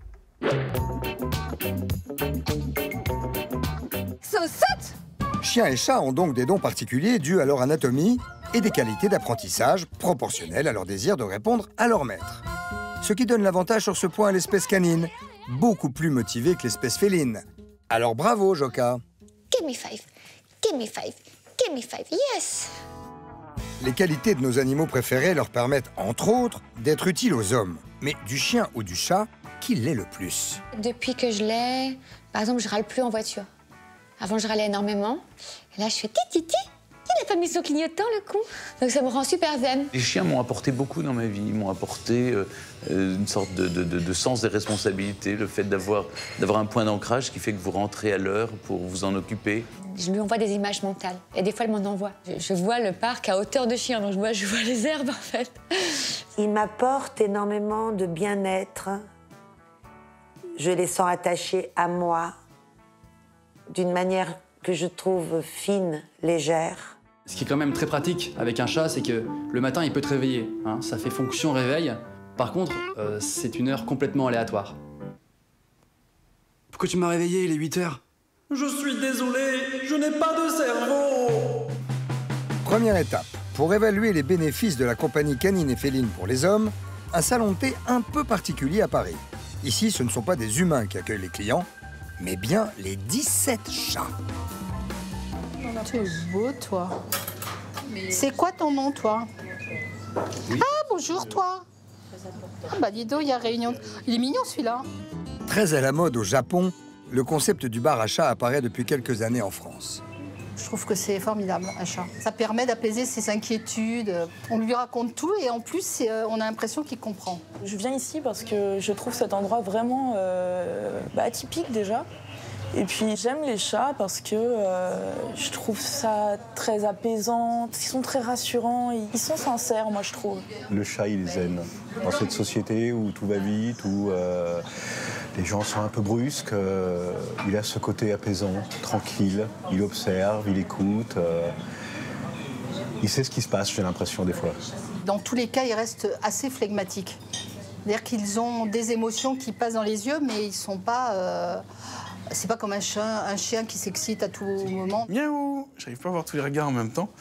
Saute. Chiens et chats ont donc des dons particuliers dus à leur anatomie et des qualités d'apprentissage proportionnelles à leur désir de répondre à leur maître. Ce qui donne l'avantage sur ce point à l'espèce canine, beaucoup plus motivée que l'espèce féline. Alors bravo, Joka. Give me five, give me five, give me five, yes. Les qualités de nos animaux préférés leur permettent, entre autres, d'être utiles aux hommes. Mais du chien ou du chat, qui l'est le plus? Depuis que je l'ai, par exemple, je râle plus en voiture. Avant, je râlais énormément. Et là, je fais titi. Il n'a pas mis son clignotant, le con. Donc ça me rend super zen. Les chiens m'ont apporté beaucoup dans ma vie. Ils m'ont apporté euh, une sorte de, de, de, de sens des responsabilités, le fait d'avoir d'avoir un point d'ancrage qui fait que vous rentrez à l'heure pour vous en occuper. Je lui envoie des images mentales. Et des fois, elle m'en envoie. Je, je vois le parc à hauteur de chien, donc je vois, je vois les herbes, en fait. Il m'apporte énormément de bien-être. Je les sens attachés à moi d'une manière que je trouve fine, légère. Ce qui est quand même très pratique avec un chat, c'est que le matin, il peut te réveiller. Hein, ça fait fonction réveil. Par contre, euh, c'est une heure complètement aléatoire. Pourquoi tu m'as réveillé? Il est huit heures. Je suis désolé, je n'ai pas de cerveau. Première étape. Pour évaluer les bénéfices de la compagnie canine et féline pour les hommes, un salon de thé un peu particulier à Paris. Ici, ce ne sont pas des humains qui accueillent les clients, mais bien les dix-sept chats. Tu es beau, toi. C'est quoi ton nom, toi? Oui. Ah, bonjour, toi. Ah, bah, dis donc, il y a réunion. Il est mignon, celui-là. Très à la mode au Japon, le concept du bar à chat apparaît depuis quelques années en France. Je trouve que c'est formidable, un chat. Ça permet d'apaiser ses inquiétudes. On lui raconte tout et en plus, on a l'impression qu'il comprend. Je viens ici parce que je trouve cet endroit vraiment euh, bah, atypique déjà. Et puis j'aime les chats parce que euh, je trouve ça très apaisant. Ils sont très rassurants, ils sont sincères, moi je trouve. Le chat, il est zen. Dans cette société où tout va vite, où euh, les gens sont un peu brusques, euh, il a ce côté apaisant, tranquille. Il observe, il écoute. Euh, il sait ce qui se passe, j'ai l'impression des fois. Dans tous les cas, ils restent assez flegmatiques. C'est-à-dire qu'ils ont des émotions qui passent dans les yeux, mais ils sont pas... Euh, c'est pas comme un chien, un chien qui s'excite à tout moment. Miaou! J'arrive pas à voir tous les regards en même temps.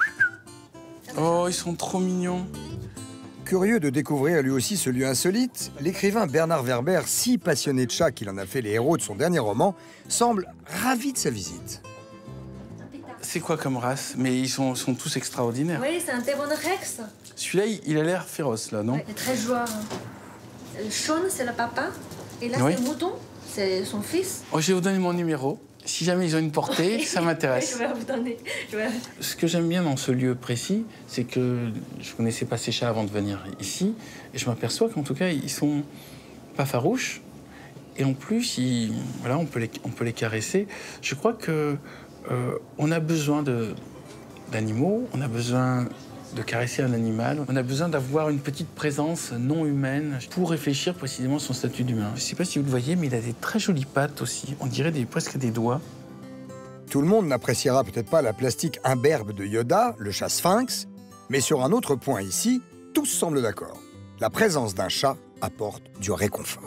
Oh, ils sont trop mignons. Curieux de découvrir lui aussi ce lieu insolite, l'écrivain Bernard Werber, si passionné de chats qu'il en a fait les héros de son dernier roman, semble ravi de sa visite. C'est quoi comme race? Mais ils sont, sont tous extraordinaires. Oui, c'est un Devon Rex. Celui-là, il, il a l'air féroce, là, non? Ouais, il est très joueur. Sean, c'est le papa. Et là, Oui. c'est Mouton, c'est son fils. Oh, je vais vous donner mon numéro. Si jamais ils ont une portée, ça m'intéresse. Je vais vous donner. Je vais... Ce que j'aime bien dans ce lieu précis, c'est que je connaissais pas ces chats avant de venir ici. Et je m'aperçois qu'en tout cas, ils sont pas farouches. Et en plus, ils, voilà, on peut les, on peut les caresser. Je crois que euh, on a besoin de, d'animaux, on a besoin de caresser un animal, on a besoin d'avoir une petite présence non humaine pour réfléchir précisément à son statut d'humain. Je sais pas si vous le voyez, mais il a des très jolies pattes aussi. On dirait des, presque des doigts. Tout le monde n'appréciera peut-être pas la plastique imberbe de Yoda, le chat sphinx, mais sur un autre point ici, tous semblent d'accord. La présence d'un chat apporte du réconfort.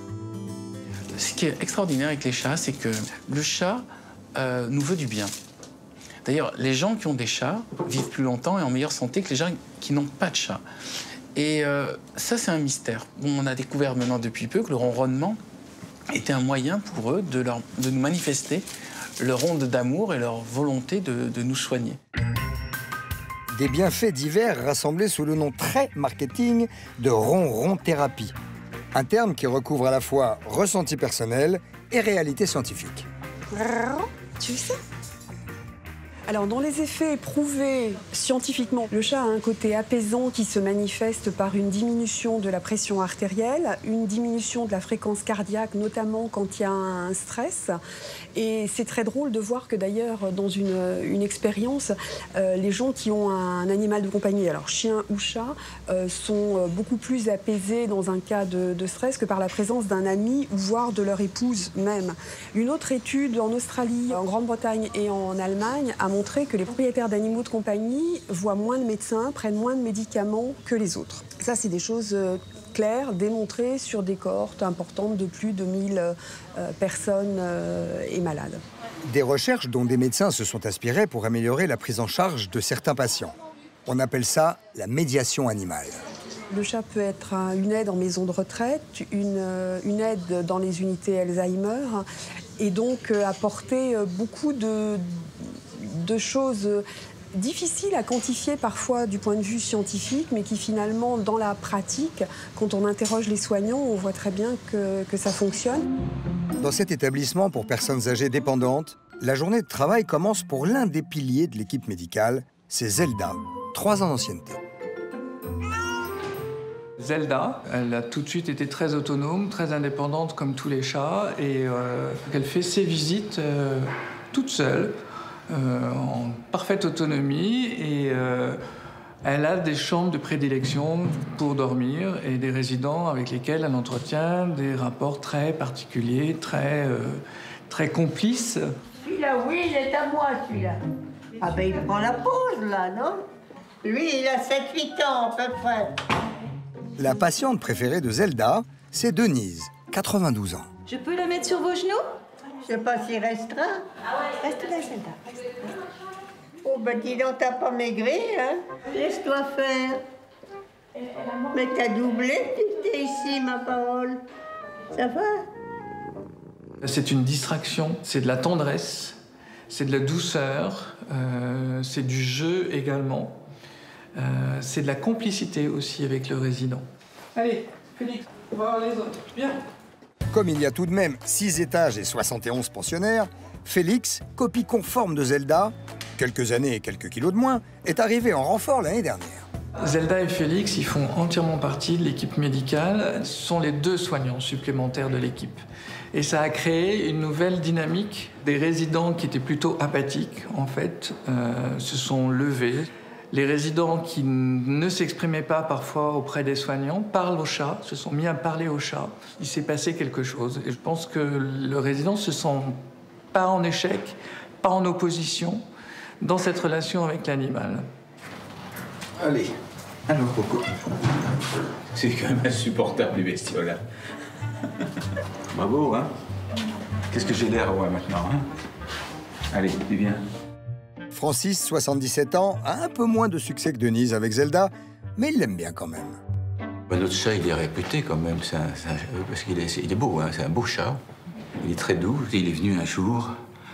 Ce qui est extraordinaire avec les chats, c'est que le chat euh, nous veut du bien. D'ailleurs, les gens qui ont des chats vivent plus longtemps et en meilleure santé que les gens qui n'ont pas de chat. Et euh, ça, c'est un mystère. Bon, on a découvert maintenant depuis peu que le ronronnement était un moyen pour eux de, leur, de nous manifester leur onde d'amour et leur volonté de, de nous soigner. Des bienfaits divers rassemblés sous le nom très marketing de ronron-thérapie. Un terme qui recouvre à la fois ressenti personnel et réalité scientifique. Tu sais? Alors, dans les effets prouvés scientifiquement, le chat a un côté apaisant qui se manifeste par une diminution de la pression artérielle, une diminution de la fréquence cardiaque, notamment quand il y a un stress. Et c'est très drôle de voir que d'ailleurs, dans une, une expérience, euh, les gens qui ont un animal de compagnie, alors chien ou chat, euh, sont beaucoup plus apaisés dans un cas de, de stress que par la présence d'un ami, voire de leur épouse même. Une autre étude en Australie, en Grande-Bretagne et en Allemagne a montré que les propriétaires d'animaux de compagnie voient moins de médecins, prennent moins de médicaments que les autres. Ça, c'est des choses claires, démontrées sur des cohortes importantes de plus de mille euh, personnes euh, et malades. Des recherches dont des médecins se sont inspirés pour améliorer la prise en charge de certains patients. On appelle ça la médiation animale. Le chat peut être une aide en maison de retraite, une, une aide dans les unités Alzheimer, et donc apporter beaucoup de, de choses difficiles à quantifier parfois du point de vue scientifique, mais qui finalement, dans la pratique, quand on interroge les soignants, on voit très bien que, que ça fonctionne. Dans cet établissement pour personnes âgées dépendantes, la journée de travail commence pour l'un des piliers de l'équipe médicale, c'est Zelda, trois ans d'ancienneté. Zelda, elle a tout de suite été très autonome, très indépendante comme tous les chats, et euh, elle fait ses visites euh, toute seule, euh, en parfaite autonomie, et euh, elle a des chambres de prédilection pour dormir et des résidents avec lesquels elle entretient des rapports très particuliers, très, euh, très complices. Celui-là, oui, il est à moi, celui-là. Ah ben il prend la pause, là, non? Lui, il a sept huit ans, à peu près. La patiente préférée de Zelda, c'est Denise, quatre-vingt-douze ans. Je peux la mettre sur vos genoux? Je sais pas s'il restera. Reste là, Zelda. Oh, ben dis donc, t'as pas maigri, hein? Laisse-toi faire. Mais t'as doublé, tu étais ici, ma parole. Ça va? C'est une distraction, c'est de la tendresse, c'est de la douceur, euh, c'est du jeu également. Euh, c'est de la complicité aussi avec le résident. Allez, Félix, on va voir les autres. Viens. Comme il y a tout de même six étages et soixante et onze pensionnaires, Félix, copie conforme de Zelda, quelques années et quelques kilos de moins, est arrivé en renfort l'année dernière. Zelda et Félix, ils font entièrement partie de l'équipe médicale. Ce sont les deux soignants supplémentaires de l'équipe. Et ça a créé une nouvelle dynamique. Des résidents qui étaient plutôt apathiques, en fait, euh, se sont levés. Les résidents qui ne s'exprimaient pas parfois auprès des soignants parlent au chat, se sont mis à parler au chat. Il s'est passé quelque chose. Et je pense que le résident se sent pas en échec, pas en opposition dans cette relation avec l'animal. Allez, alors Coco. C'est quand même insupportable les bestioles là. Bravo, hein? Qu'est-ce que j'ai l'air, ouais, maintenant, hein? Allez, tu viens. Francis, soixante-dix-sept ans, a un peu moins de succès que Denise avec Zelda, mais il l'aime bien quand même. Ben, notre chat, il est réputé quand même, c'est un, c'est un, parce qu'il est, il est beau, hein, c'est un beau chat. Il est très doux. Il est venu un jour,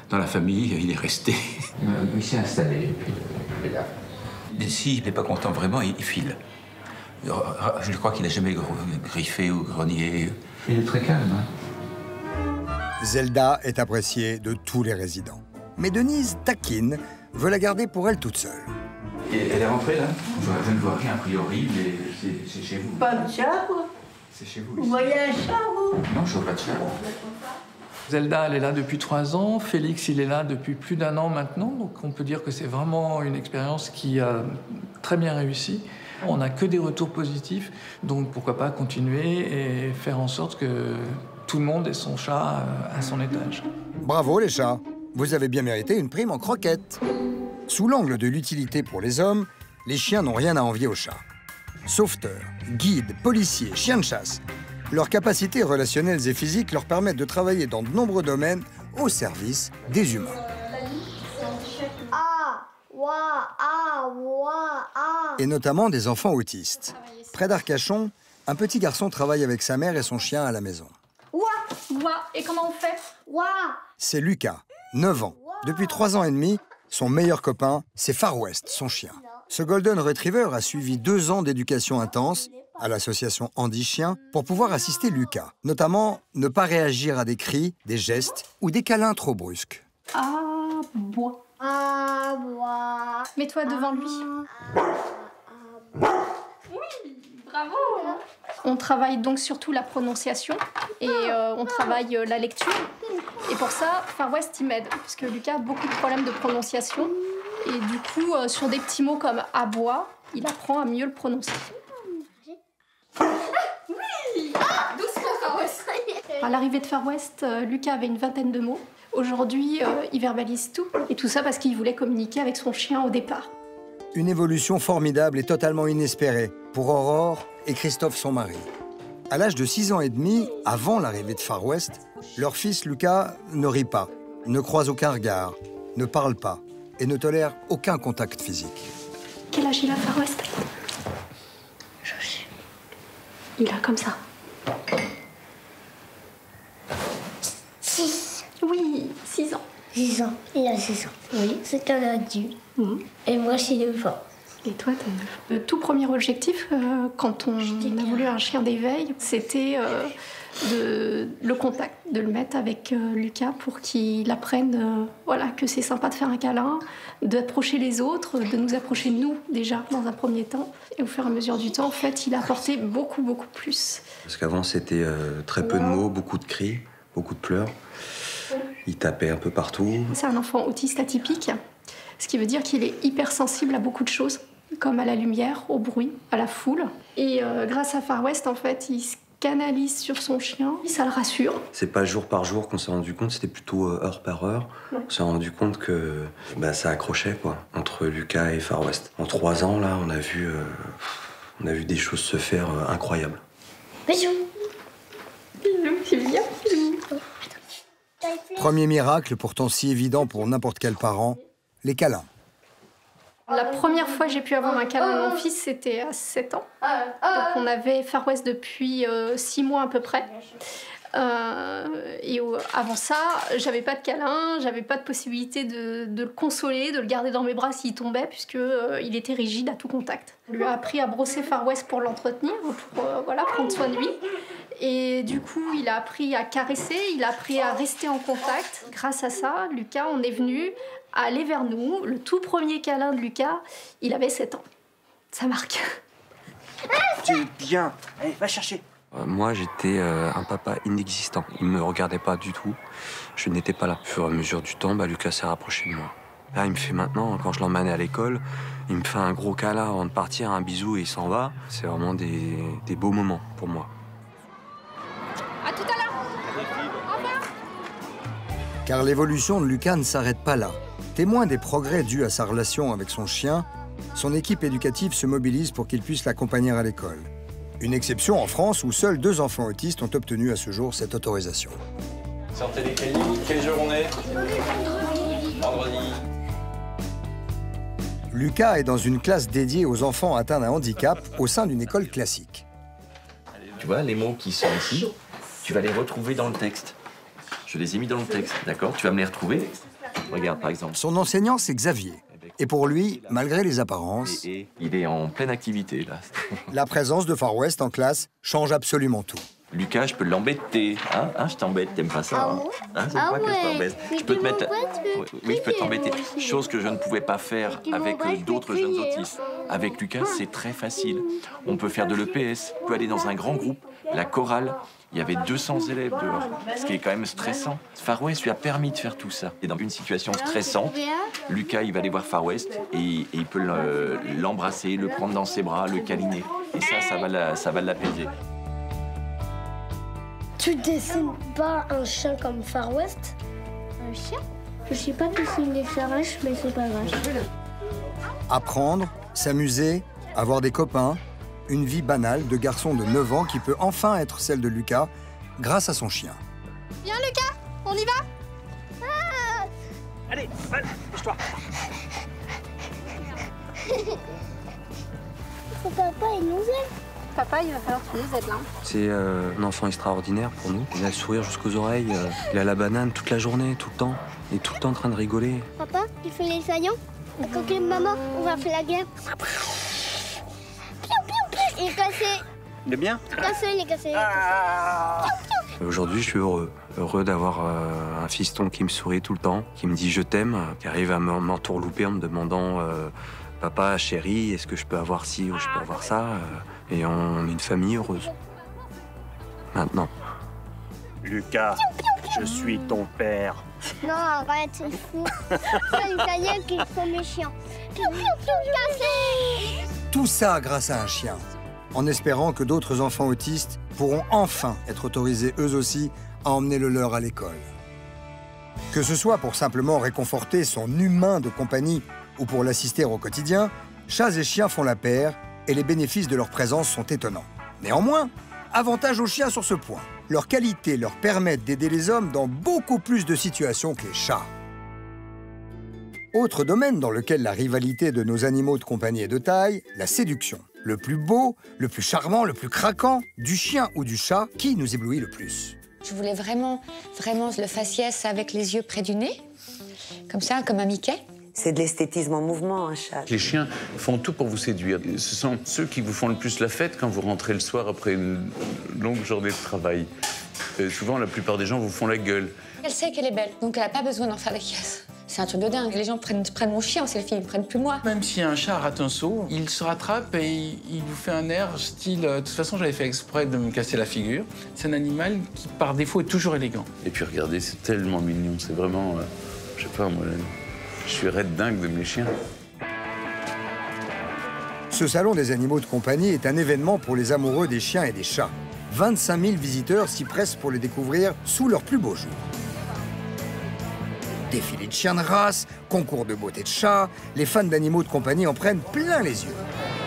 Dans la famille, il est resté. Il s'est installé, et puis il est là. Et s'il n'est pas content vraiment, il, il file. Je crois qu'il n'a jamais griffé ou grogné. Il est très calme. Hein. Zelda est appréciée de tous les résidents. Mais Denise taquine, veut la garder pour elle toute seule. Et elle est rentrée là? Je ne vois rien a priori, mais c'est chez vous. Pas de chat, quoi? C'est chez vous. Vous voyez un chat, vous? Non, je ne vois pas de chat. Zelda, elle est là depuis trois ans. Félix, il est là depuis plus d'un an maintenant. Donc on peut dire que c'est vraiment une expérience qui a très bien réussi. On n'a que des retours positifs. Donc pourquoi pas continuer et faire en sorte que tout le monde ait son chat à son étage. Bravo les chats, vous avez bien mérité une prime en croquettes. Sous l'angle de l'utilité pour les hommes, les chiens n'ont rien à envier aux chats. Sauveteurs, guides, policiers, chiens de chasse, leurs capacités relationnelles et physiques leur permettent de travailler dans de nombreux domaines au service des humains. Et notamment des enfants autistes. Près d'Arcachon, un petit garçon travaille avec sa mère et son chien à la maison. Et comment on fait? C'est Lucas, neuf ans. Depuis trois ans et demi, son meilleur copain, c'est Far West, son chien. Ce Golden Retriever a suivi deux ans d'éducation intense à l'association Andy Chien pour pouvoir assister Lucas. Notamment, ne pas réagir à des cris, des gestes ou des câlins trop brusques. Ah, bois. Ah, bois. Mets-toi devant lui. Oui, bravo. On travaille donc surtout la prononciation et euh, on travaille euh, la lecture. Et pour ça, Far West, il m'aide, parce que Lucas a beaucoup de problèmes de prononciation. Et du coup, euh, sur des petits mots comme aboie, il apprend à mieux le prononcer. Oui, ah, doucement, Far West. À l'arrivée de Far West, euh, Lucas avait une vingtaine de mots. Aujourd'hui, euh, il verbalise tout. Et tout ça parce qu'il voulait communiquer avec son chien au départ. Une évolution formidable et totalement inespérée pour Aurore et Christophe, son mari. À l'âge de six ans et demi, avant l'arrivée de Far West, leur fils Lucas ne rit pas, ne croise aucun regard, ne parle pas et ne tolère aucun contact physique. Quel âge il a, Far West? Je sais. Il a comme ça. Six. Oui, six ans. Six ans. Il a six ans. Oui, c'est un adulte. Mmh. Et moi, j'ai neuf ans. Et toi, t'as neuf. Le tout premier objectif, euh, quand on a voulu un chien d'éveil, c'était euh, de le contact, de le mettre avec euh, Lucas pour qu'il apprenne euh, voilà, que c'est sympa de faire un câlin, d'approcher les autres, de nous approcher de nous déjà dans un premier temps. Et au fur et à mesure du temps, en fait, il a apporté beaucoup, beaucoup plus. Parce qu'avant, c'était euh, très peu de mots, beaucoup de cris, beaucoup de pleurs. Il tapait un peu partout. C'est un enfant autiste atypique, ce qui veut dire qu'il est hypersensible à beaucoup de choses, comme à la lumière, au bruit, à la foule. Et euh, grâce à Far West, en fait, il se canalise sur son chien, ça le rassure. C'est pas jour par jour qu'on s'est rendu compte, c'était plutôt euh, heure par heure. Ouais. On s'est rendu compte que bah, ça accrochait, quoi, entre Lucas et Far West. En trois ans, là, on a vu, euh, on a vu des choses se faire euh, incroyables. Bisous. Bisous, c'est bien. Premier miracle, pourtant si évident pour n'importe quel parent, les câlins. La première fois que j'ai pu avoir un câlin de mon fils, c'était à sept ans. Donc on avait Far West depuis euh, six mois à peu près. Euh, et euh, avant ça, j'avais pas de câlin, j'avais pas de possibilité de, de le consoler, de le garder dans mes bras s'il tombait, puisque euh, il était rigide à tout contact. On lui a appris à brosser Far West pour l'entretenir, pour euh, voilà, prendre soin de lui. Et du coup, il a appris à caresser, il a appris à rester en contact. Grâce à ça, Lucas, on est venu à aller vers nous. Le tout premier câlin de Lucas, il avait sept ans. Ça marque. Tu es bien. Allez, va chercher. Euh, moi, j'étais euh, un papa inexistant. Il me regardait pas du tout. Je n'étais pas là. Au fur et à mesure du temps, bah, Lucas s'est rapproché de moi. Là, il me fait maintenant, quand je l'emmène à l'école, il me fait un gros câlin avant de partir, un bisou et il s'en va. C'est vraiment des, des beaux moments pour moi. À tout à l'heure. Au revoir. Car l'évolution de Lucas ne s'arrête pas là. Témoin des progrès dus à sa relation avec son chien, son équipe éducative se mobilise pour qu'il puisse l'accompagner à l'école. Une exception en France où seuls deux enfants autistes ont obtenu à ce jour cette autorisation. Sortez les cahiers, quelle journée? Vendredi. Lucas est dans une classe dédiée aux enfants atteints d'un handicap au sein d'une école classique. Tu vois, les mots qui sont ici, tu vas les retrouver dans le texte. Je les ai mis dans le texte, d'accord? Tu vas me les retrouver Regarde, par exemple. Son enseignant, c'est Xavier. Et pour lui, malgré les apparences, Et, et il est en pleine activité, là. la présence de Far West en classe change absolument tout. Lucas, je peux l'embêter. Hein, hein, je t'embête, t'aimes pas ça. Ah hein bon hein, c'est Ah pas que je ouais. t'embête. Mais Je peux te tu mettre. m'embêtes, mais Oui, oui, je peux tu t'embêter. m'embêtes aussi. Chose que je ne pouvais pas faire tu avec m'embêtes, d'autres mais jeunes crier. autistes. Avec Lucas, c'est très facile. On peut faire de l'E P S, on peut aller dans un grand groupe, la chorale. Il y avait deux cents élèves dehors, ce qui est quand même stressant. Far West lui a permis de faire tout ça. Et dans une situation stressante, Lucas, il va aller voir Far West et, et il peut le- l'embrasser, le prendre dans ses bras, le câliner. Et ça, ça va la- ça va l'apaiser. Tu dessines pas un chien comme Far West? Un chien? Je sais pas dessiner Farache, mais c'est pas grave. Apprendre, s'amuser, avoir des copains, une vie banale de garçon de neuf ans qui peut enfin être celle de Lucas grâce à son chien. Viens Lucas, on y va? Ah Allez, Val, bouge-toi. Faut papa, il nous aide. Papa, il va falloir que tu nous aides là. C'est euh, un enfant extraordinaire pour nous. Il a le sourire jusqu'aux oreilles, euh, il a la banane toute la journée, tout le temps. Il est tout le temps en train de rigoler. Papa, il fait les saillants. Quand il est maman, on va faire la guerre. Piou, piou, piou. Il est cassé. Il est bien? Il est cassé, il est cassé. Aujourd'hui, je suis heureux. Heureux d'avoir euh, un fiston qui me sourit tout le temps, qui me dit « je t'aime », qui arrive à m'en- m'entourlouper en me demandant euh, « papa, chérie, est-ce que je peux avoir ci ou je peux avoir ça ?» Et on est une famille heureuse. Maintenant. Lucas, je suis ton père. Non, arrête, c'est fou. C'est les Italiens qui sont méchants. Piou, piou, piou, cassé. Tout ça grâce à un chien, en espérant que d'autres enfants autistes pourront enfin être autorisés eux aussi à emmener le leur à l'école. Que ce soit pour simplement réconforter son humain de compagnie ou pour l'assister au quotidien, chats et chiens font la paire et les bénéfices de leur présence sont étonnants. Néanmoins, avantage aux chiens sur ce point. Leurs qualités leur permettent d'aider les hommes dans beaucoup plus de situations que les chats. Autre domaine dans lequel la rivalité de nos animaux de compagnie est de taille, la séduction. Le plus beau, le plus charmant, le plus craquant, du chien ou du chat, qui nous éblouit le plus? Je voulais vraiment, vraiment le faciès avec les yeux près du nez, comme ça, comme un Mickey. C'est de l'esthétisme en mouvement, un chat. Les chiens font tout pour vous séduire. Ce sont ceux qui vous font le plus la fête quand vous rentrez le soir après une longue journée de travail. Euh, souvent, la plupart des gens vous font la gueule. Elle sait qu'elle est belle, donc elle n'a pas besoin d'en faire des caisses. C'est un truc de dingue. Les gens prennent, prennent mon chien en selfie, ils ne prennent plus moi. Même si un chat rate un saut, il se rattrape et il, il vous fait un air style... De toute façon, j'avais fait exprès de me casser la figure. C'est un animal qui, par défaut, est toujours élégant. Et puis regardez, c'est tellement mignon. C'est vraiment... Euh, je sais pas, moi, je suis raide dingue de mes chiens. Ce salon des animaux de compagnie est un événement pour les amoureux des chiens et des chats. vingt-cinq mille visiteurs s'y pressent pour les découvrir sous leurs plus beaux jours. Défilés de chiens de race, concours de beauté de chats, les fans d'animaux de compagnie en prennent plein les yeux.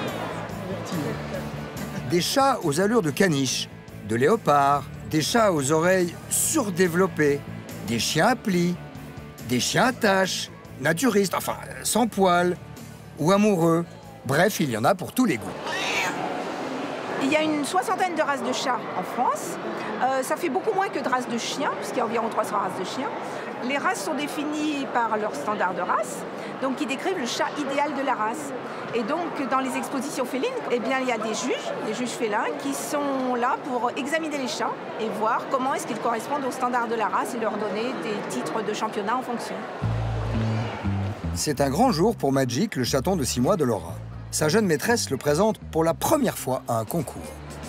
Des chats aux allures de caniche, de léopard, des chats aux oreilles surdéveloppées, des chiens à plis, des chiens à taches, naturistes, enfin sans poils, ou amoureux. Bref, il y en a pour tous les goûts. Il y a une soixantaine de races de chats en France. Euh, ça fait beaucoup moins que de races de chiens, puisqu'il y a environ trois cents races de chiens. Les races sont définies par leur standard de race, donc qui décrivent le chat idéal de la race. Et donc, dans les expositions félines, eh bien, il y a des juges, des juges félins, qui sont là pour examiner les chats et voir comment est-ce qu'ils correspondent aux standards de la race et leur donner des titres de championnat en fonction. C'est un grand jour pour Magic, le chaton de six mois de Laura. Sa jeune maîtresse le présente pour la première fois à un concours.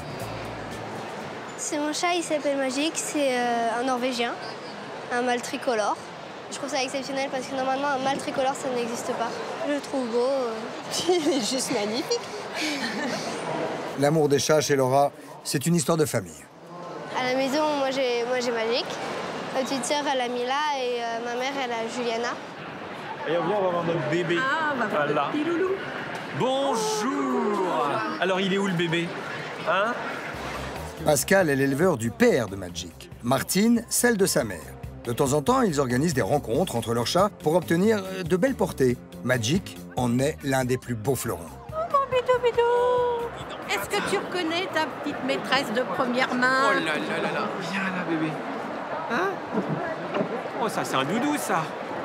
C'est mon chat, il s'appelle Magic, c'est euh, un Norvégien, un mâle tricolore. Je trouve ça exceptionnel parce que normalement un mâle tricolore ça n'existe pas. Je le trouve beau. Euh... il est juste magnifique. L'amour des chats chez Laura, c'est une histoire de famille. À la maison, moi j'ai moi j'ai Magic. Ma petite sœur elle a Mila et euh, ma mère elle a Juliana. Et viens, on va voir notre bébé. Ah, bah, voilà. petit loulou. Bonjour. Alors, il est où le bébé? Hein? Pascal est l'éleveur du père de Magic. Martine, celle de sa mère. De temps en temps, ils organisent des rencontres entre leurs chats pour obtenir de belles portées. Magic en est l'un des plus beaux fleurons. Oh mon bidou bidou! Est-ce que tu reconnais ta petite maîtresse de première main? Oh là là là là. Viens là, bébé. Hein? Oh, ça, c'est un doudou, ça.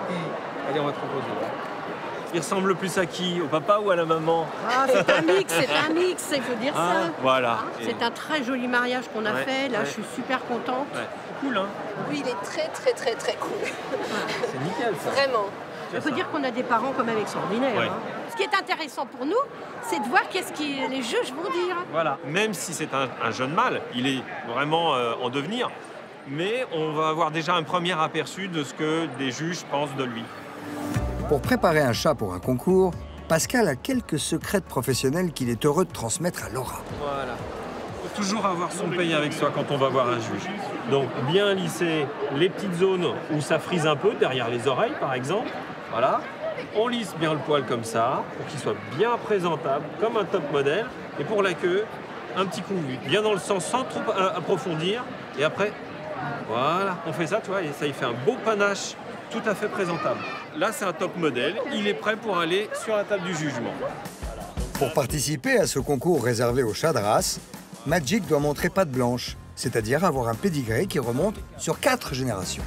Allez, on va te reposer. Il ressemble plus à qui? Au papa ou à la maman? Ah, c'est un mix, c'est un mix, il faut dire ah, ça. Voilà. C'est un très joli mariage qu'on a ouais, fait. Là, ouais. je suis super contente. Ouais. Cool, hein? Oui, il est très, très, très, très cool. C'est nickel, ça. Vraiment. Il faut dire qu'on a des parents quand même extraordinaires. Ouais. Hein. Ce qui est intéressant pour nous, c'est de voir qu'est-ce que les juges vont dire. Voilà. Même si c'est un, un jeune mâle, il est vraiment euh, en devenir. Mais on va avoir déjà un premier aperçu de ce que des juges pensent de lui. Pour préparer un chat pour un concours, Pascal a quelques secrets professionnels qu'il est heureux de transmettre à Laura. Voilà. Il faut toujours avoir son paye avec soi quand on va voir un juge. Donc bien lisser les petites zones où ça frise un peu, derrière les oreilles par exemple. Voilà. On lisse bien le poil comme ça, pour qu'il soit bien présentable, comme un top modèle. Et pour la queue, un petit coup bien dans le sens sans trop approfondir. Et après, voilà, on fait ça, tu vois, et ça y fait un beau panache tout à fait présentable. Là, c'est un top modèle. Il est prêt pour aller sur la table du jugement. Pour participer à ce concours réservé aux chats de race, Magic doit montrer patte blanche, c'est-à-dire avoir un pédigré qui remonte sur quatre générations.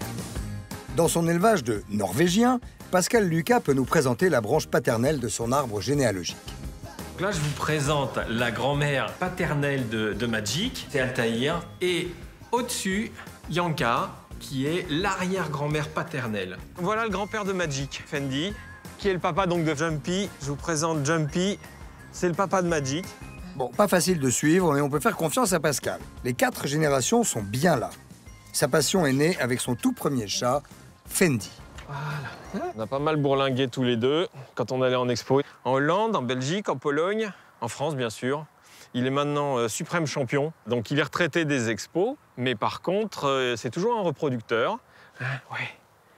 Dans son élevage de Norvégiens, Pascal Lucas peut nous présenter la branche paternelle de son arbre généalogique. Donc là, je vous présente la grand-mère paternelle de, de Magic, c'est Altaïr, et au-dessus, Yanka, qui est l'arrière-grand-mère paternelle. Voilà le grand-père de Magic, Fendi, qui est le papa donc de Jumpy. Je vous présente Jumpy, c'est le papa de Magic. Bon, pas facile de suivre, mais on peut faire confiance à Pascal. Les quatre générations sont bien là. Sa passion est née avec son tout premier chat, Fendi. Voilà. On a pas mal bourlingué tous les deux quand on allait en expo. En Hollande, en Belgique, en Pologne, en France bien sûr. Il est maintenant euh, suprême champion, donc il est retraité des expos, mais par contre, euh, c'est toujours un reproducteur. Ah, ouais,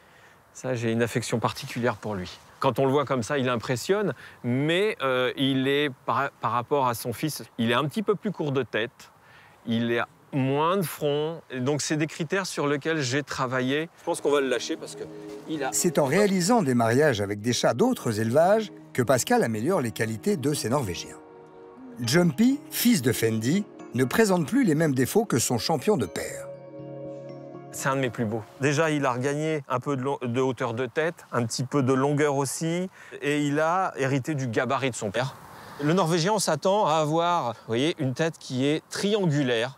ça j'ai une affection particulière pour lui. Quand on le voit comme ça, il impressionne, mais euh, il est, par, par rapport à son fils, il est un petit peu plus court de tête, il est moins de front, et donc c'est des critères sur lesquels j'ai travaillé. Je pense qu'on va le lâcher parce que il a... C'est en réalisant des mariages avec des chats d'autres élevages que Pascal améliore les qualités de ses Norvégiens. Jumpy, fils de Fendi, ne présente plus les mêmes défauts que son champion de père. C'est un de mes plus beaux. Déjà, il a regagné un peu de, de hauteur de tête, un petit peu de longueur aussi, et il a hérité du gabarit de son père. Le Norvégien, on s'attend à avoir, vous voyez, une tête qui est triangulaire.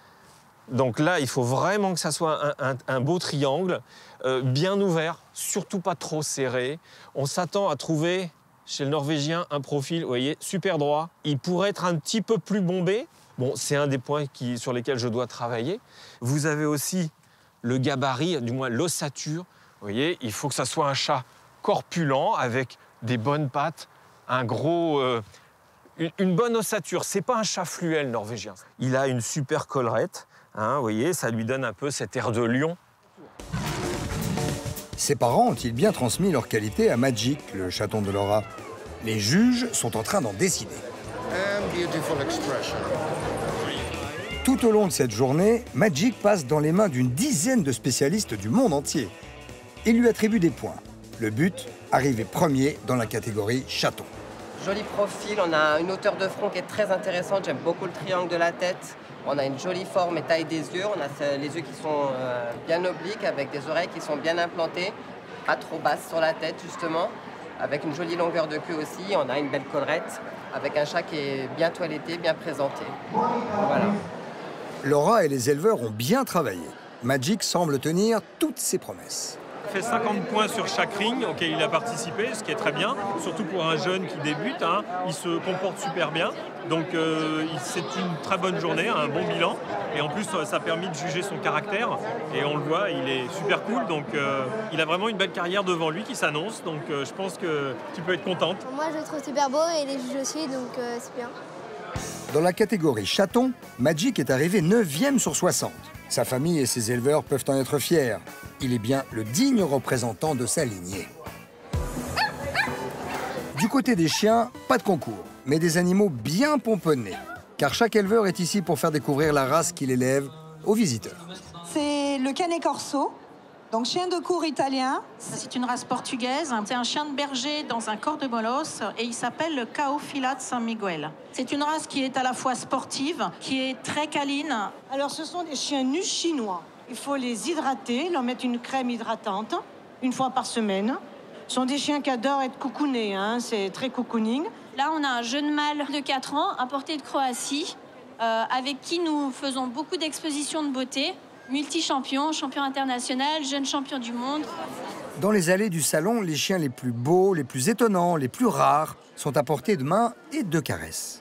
Donc là, il faut vraiment que ça soit un, un, un beau triangle, euh, bien ouvert, surtout pas trop serré. On s'attend à trouver chez le Norvégien un profil, vous voyez, super droit. Il pourrait être un petit peu plus bombé. Bon, c'est un des points qui, sur lesquels je dois travailler. Vous avez aussi le gabarit, du moins l'ossature. Vous voyez, il faut que ça soit un chat corpulent avec des bonnes pattes, un gros, euh, une, une bonne ossature. C'est pas un chat fluel norvégien. Il a une super collerette. Hein, vous voyez, ça lui donne un peu cet air de lion. Ses parents ont-ils bien transmis leur qualité à Magic, le chaton de Laura? Les juges sont en train d'en décider. Tout au long de cette journée, Magic passe dans les mains d'une dizaine de spécialistes du monde entier. Ils lui attribuent des points. Le but, arriver premier dans la catégorie chaton. Joli profil, on a une hauteur de front qui est très intéressante. J'aime beaucoup le triangle de la tête. On a une jolie forme et taille des yeux. On a les yeux qui sont euh, bien obliques, avec des oreilles qui sont bien implantées, pas trop basses sur la tête justement, avec une jolie longueur de queue aussi. On a une belle collerette, avec un chat qui est bien toiletté, bien présenté. Voilà. Laura et les éleveurs ont bien travaillé. Magic semble tenir toutes ses promesses. Il fait cinquante points sur chaque ring auquel il a participé, ce qui est très bien, surtout pour un jeune qui débute. Hein, il se comporte super bien, donc euh, c'est une très bonne journée, un bon bilan. Et en plus, ça a permis de juger son caractère. Et on le voit, il est super cool, donc euh, il a vraiment une belle carrière devant lui qui s'annonce. Donc euh, je pense que tu peux être contente. Moi, je le trouve super beau et les juges aussi, donc euh, c'est bien. Dans la catégorie chaton, Magic est arrivé neuvième sur soixante. Sa famille et ses éleveurs peuvent en être fiers. Il est bien le digne représentant de sa lignée. Du côté des chiens, pas de concours, mais des animaux bien pomponnés. Car chaque éleveur est ici pour faire découvrir la race qu'il élève aux visiteurs. C'est le Cane Corso, donc chien de cour italien. C'est une race portugaise, c'est un chien de berger dans un corps de molosse et il s'appelle le Caofila de San Miguel. C'est une race qui est à la fois sportive, qui est très câline. Alors ce sont des chiens nus chinois. Il faut les hydrater, leur mettre une crème hydratante une fois par semaine. Ce sont des chiens qui adorent être coucounés, hein, c'est très cocooning. Là, on a un jeune mâle de quatre ans, importé de Croatie, euh, avec qui nous faisons beaucoup d'expositions de beauté. Multi-champion, champion international, jeune champion du monde. Dans les allées du salon, les chiens les plus beaux, les plus étonnants, les plus rares sont à portée de main et de caresses.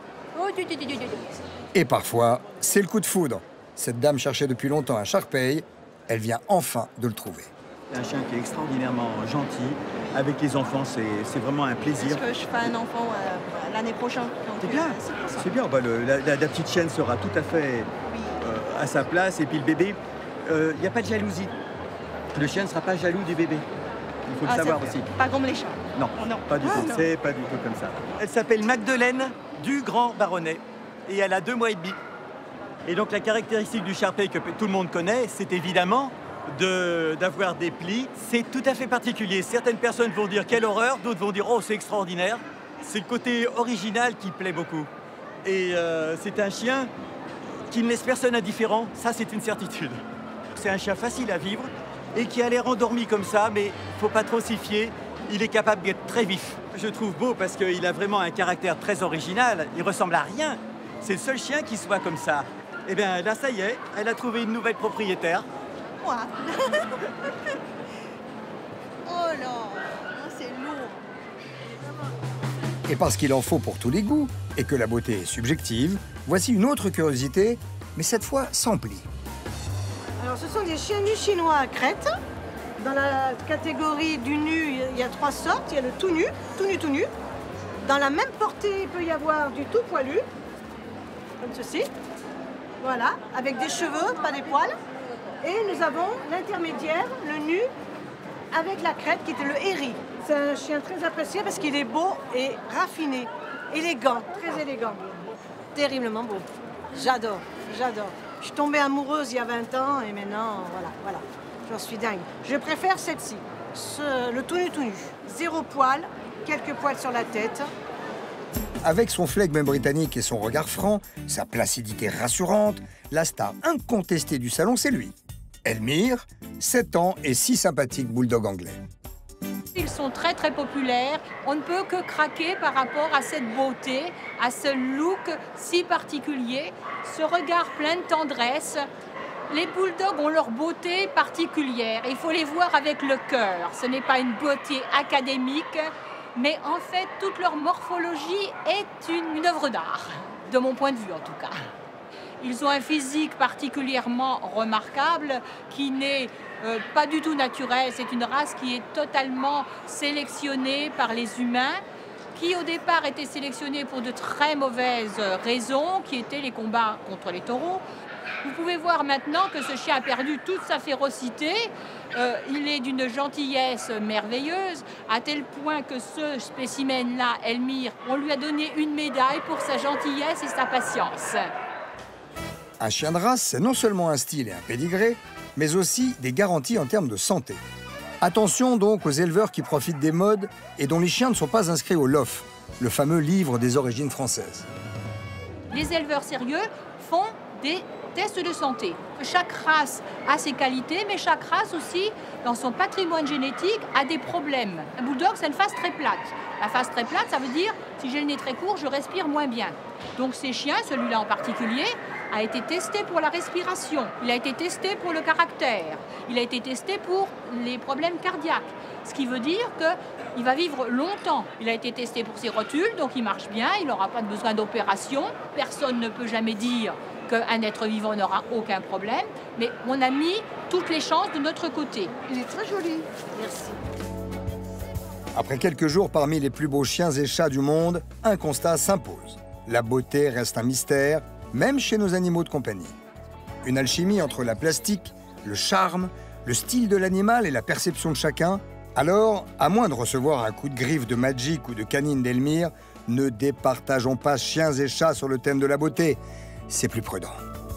Et parfois, c'est le coup de foudre. Cette dame cherchait depuis longtemps un Shar-Pei. Elle vient enfin de le trouver. C'est un chien qui est extraordinairement gentil. Avec les enfants, c'est vraiment un plaisir. Est-ce que je ferai un enfant euh, l'année prochaine? C'est bien, c'est bien. Bah, le, la, la, la petite chienne sera tout à fait euh, à sa place. Et puis le bébé, il euh, n'y a pas de jalousie. Le chien ne sera pas jaloux du bébé. Il faut le ah, savoir aussi. Pas comme les chats. Non, oh, non. pas du ah, tout. C'est pas du tout comme ça. Elle s'appelle Magdeleine du Grand Baronnet. Et elle a deux mois et demi. Et donc la caractéristique du Shar-Pei que tout le monde connaît, c'est évidemment d'avoir de, des plis. C'est tout à fait particulier. Certaines personnes vont dire quelle horreur, d'autres vont dire oh c'est extraordinaire. C'est le côté original qui plaît beaucoup. Et euh, c'est un chien qui ne laisse personne indifférent, ça c'est une certitude. C'est un chien facile à vivre et qui a l'air endormi comme ça, mais il ne faut pas trop s'y fier. Il est capable d'être très vif. Je trouve beau parce qu'il a vraiment un caractère très original. Il ressemble à rien. C'est le seul chien qui soit comme ça. Eh bien là, ça y est, elle a trouvé une nouvelle propriétaire. Moi. Oh là, c'est lourd. Et parce qu'il en faut pour tous les goûts et que la beauté est subjective, voici une autre curiosité, mais cette fois sans plis. Alors ce sont des chiens nus chinois à crête. Dans la catégorie du nu, il y a trois sortes. Il y a le tout nu, tout nu, tout nu. Dans la même portée, il peut y avoir du tout poilu, comme ceci. Voilà, avec des cheveux, pas des poils. Et nous avons l'intermédiaire, le nu, avec la crête, qui était le héri. C'est un chien très apprécié parce qu'il est beau et raffiné, élégant, très élégant. Terriblement beau. J'adore, j'adore. Je suis tombée amoureuse il y a vingt ans et maintenant, voilà, voilà. J'en suis dingue. Je préfère celle-ci, ce, le tout nu, tout nu. Zéro poil, quelques poils sur la tête. Avec son flegme britannique et son regard franc, sa placidité rassurante, la star incontestée du salon, c'est lui. Elmire, sept ans et si sympathique bulldog anglais. Ils sont très très populaires. On ne peut que craquer par rapport à cette beauté, à ce look si particulier, ce regard plein de tendresse. Les bulldogs ont leur beauté particulière. Il faut les voir avec le cœur. Ce n'est pas une beauté académique, mais en fait, toute leur morphologie est une, une œuvre d'art, de mon point de vue en tout cas. Ils ont un physique particulièrement remarquable, qui n'est euh, pas du tout naturel. C'est une race qui est totalement sélectionnée par les humains, qui au départ était sélectionnée pour de très mauvaises raisons, qui étaient les combats contre les taureaux. Vous pouvez voir maintenant que ce chien a perdu toute sa férocité. Euh, il est d'une gentillesse merveilleuse, à tel point que ce spécimen-là, Elmire, on lui a donné une médaille pour sa gentillesse et sa patience. Un chien de race, c'est non seulement un style et un pédigré, mais aussi des garanties en termes de santé. Attention donc aux éleveurs qui profitent des modes et dont les chiens ne sont pas inscrits au L O F, le fameux livre des origines françaises. Les éleveurs sérieux font des tests de santé. Chaque race a ses qualités, mais chaque race aussi, dans son patrimoine génétique, a des problèmes. Un bulldog, c'est une face très plate. La face très plate, ça veut dire, si j'ai le nez très court, je respire moins bien. Donc ces chiens, celui-là en particulier, a été testé pour la respiration. Il a été testé pour le caractère. Il a été testé pour les problèmes cardiaques. Ce qui veut dire qu'il va vivre longtemps. Il a été testé pour ses rotules, donc il marche bien, il n'aura pas besoin d'opération. Personne ne peut jamais dire qu'un être vivant n'aura aucun problème, mais on a mis toutes les chances de notre côté. Il est très joli. Merci. Après quelques jours parmi les plus beaux chiens et chats du monde, un constat s'impose. La beauté reste un mystère, même chez nos animaux de compagnie. Une alchimie entre la plastique, le charme, le style de l'animal et la perception de chacun. Alors, à moins de recevoir un coup de griffe de Magic ou de canine d'Elmire, ne départageons pas chiens et chats sur le thème de la beauté. C'est plus prudent.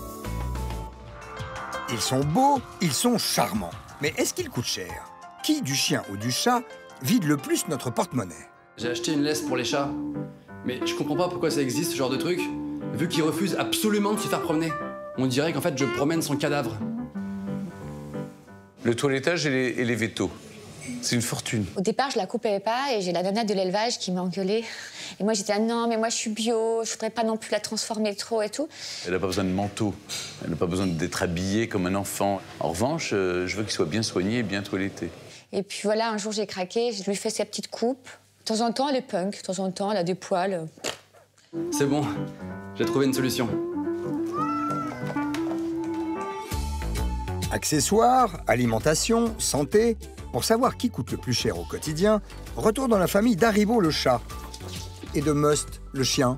Ils sont beaux, ils sont charmants. Mais est-ce qu'ils coûtent cher? Qui, du chien ou du chat, vide le plus notre porte-monnaie? J'ai acheté une laisse pour les chats, mais je comprends pas pourquoi ça existe, ce genre de truc, vu qu'ils refusent absolument de se faire promener. On dirait qu'en fait, je promène son cadavre. Le toilettage et les, et les vétos, c'est une fortune. Au départ, je la coupais pas et j'ai la nana de l'élevage qui m'a engueulée. Et moi, j'étais là, non, mais moi, je suis bio, je voudrais pas non plus la transformer trop et tout. Elle n'a pas besoin de manteau, elle n'a pas besoin d'être habillée comme un enfant. En revanche, euh, je veux qu'il soit bien soigné et bien toiletté. Et puis voilà, un jour, j'ai craqué, je lui fais sa petite coupe. De temps en temps, elle est punk, de temps en temps, elle a des poils. C'est bon, j'ai trouvé une solution. Accessoires, alimentation, santé. Pour savoir qui coûte le plus cher au quotidien, retour dans la famille d'Haribo le chat et de Must le chien.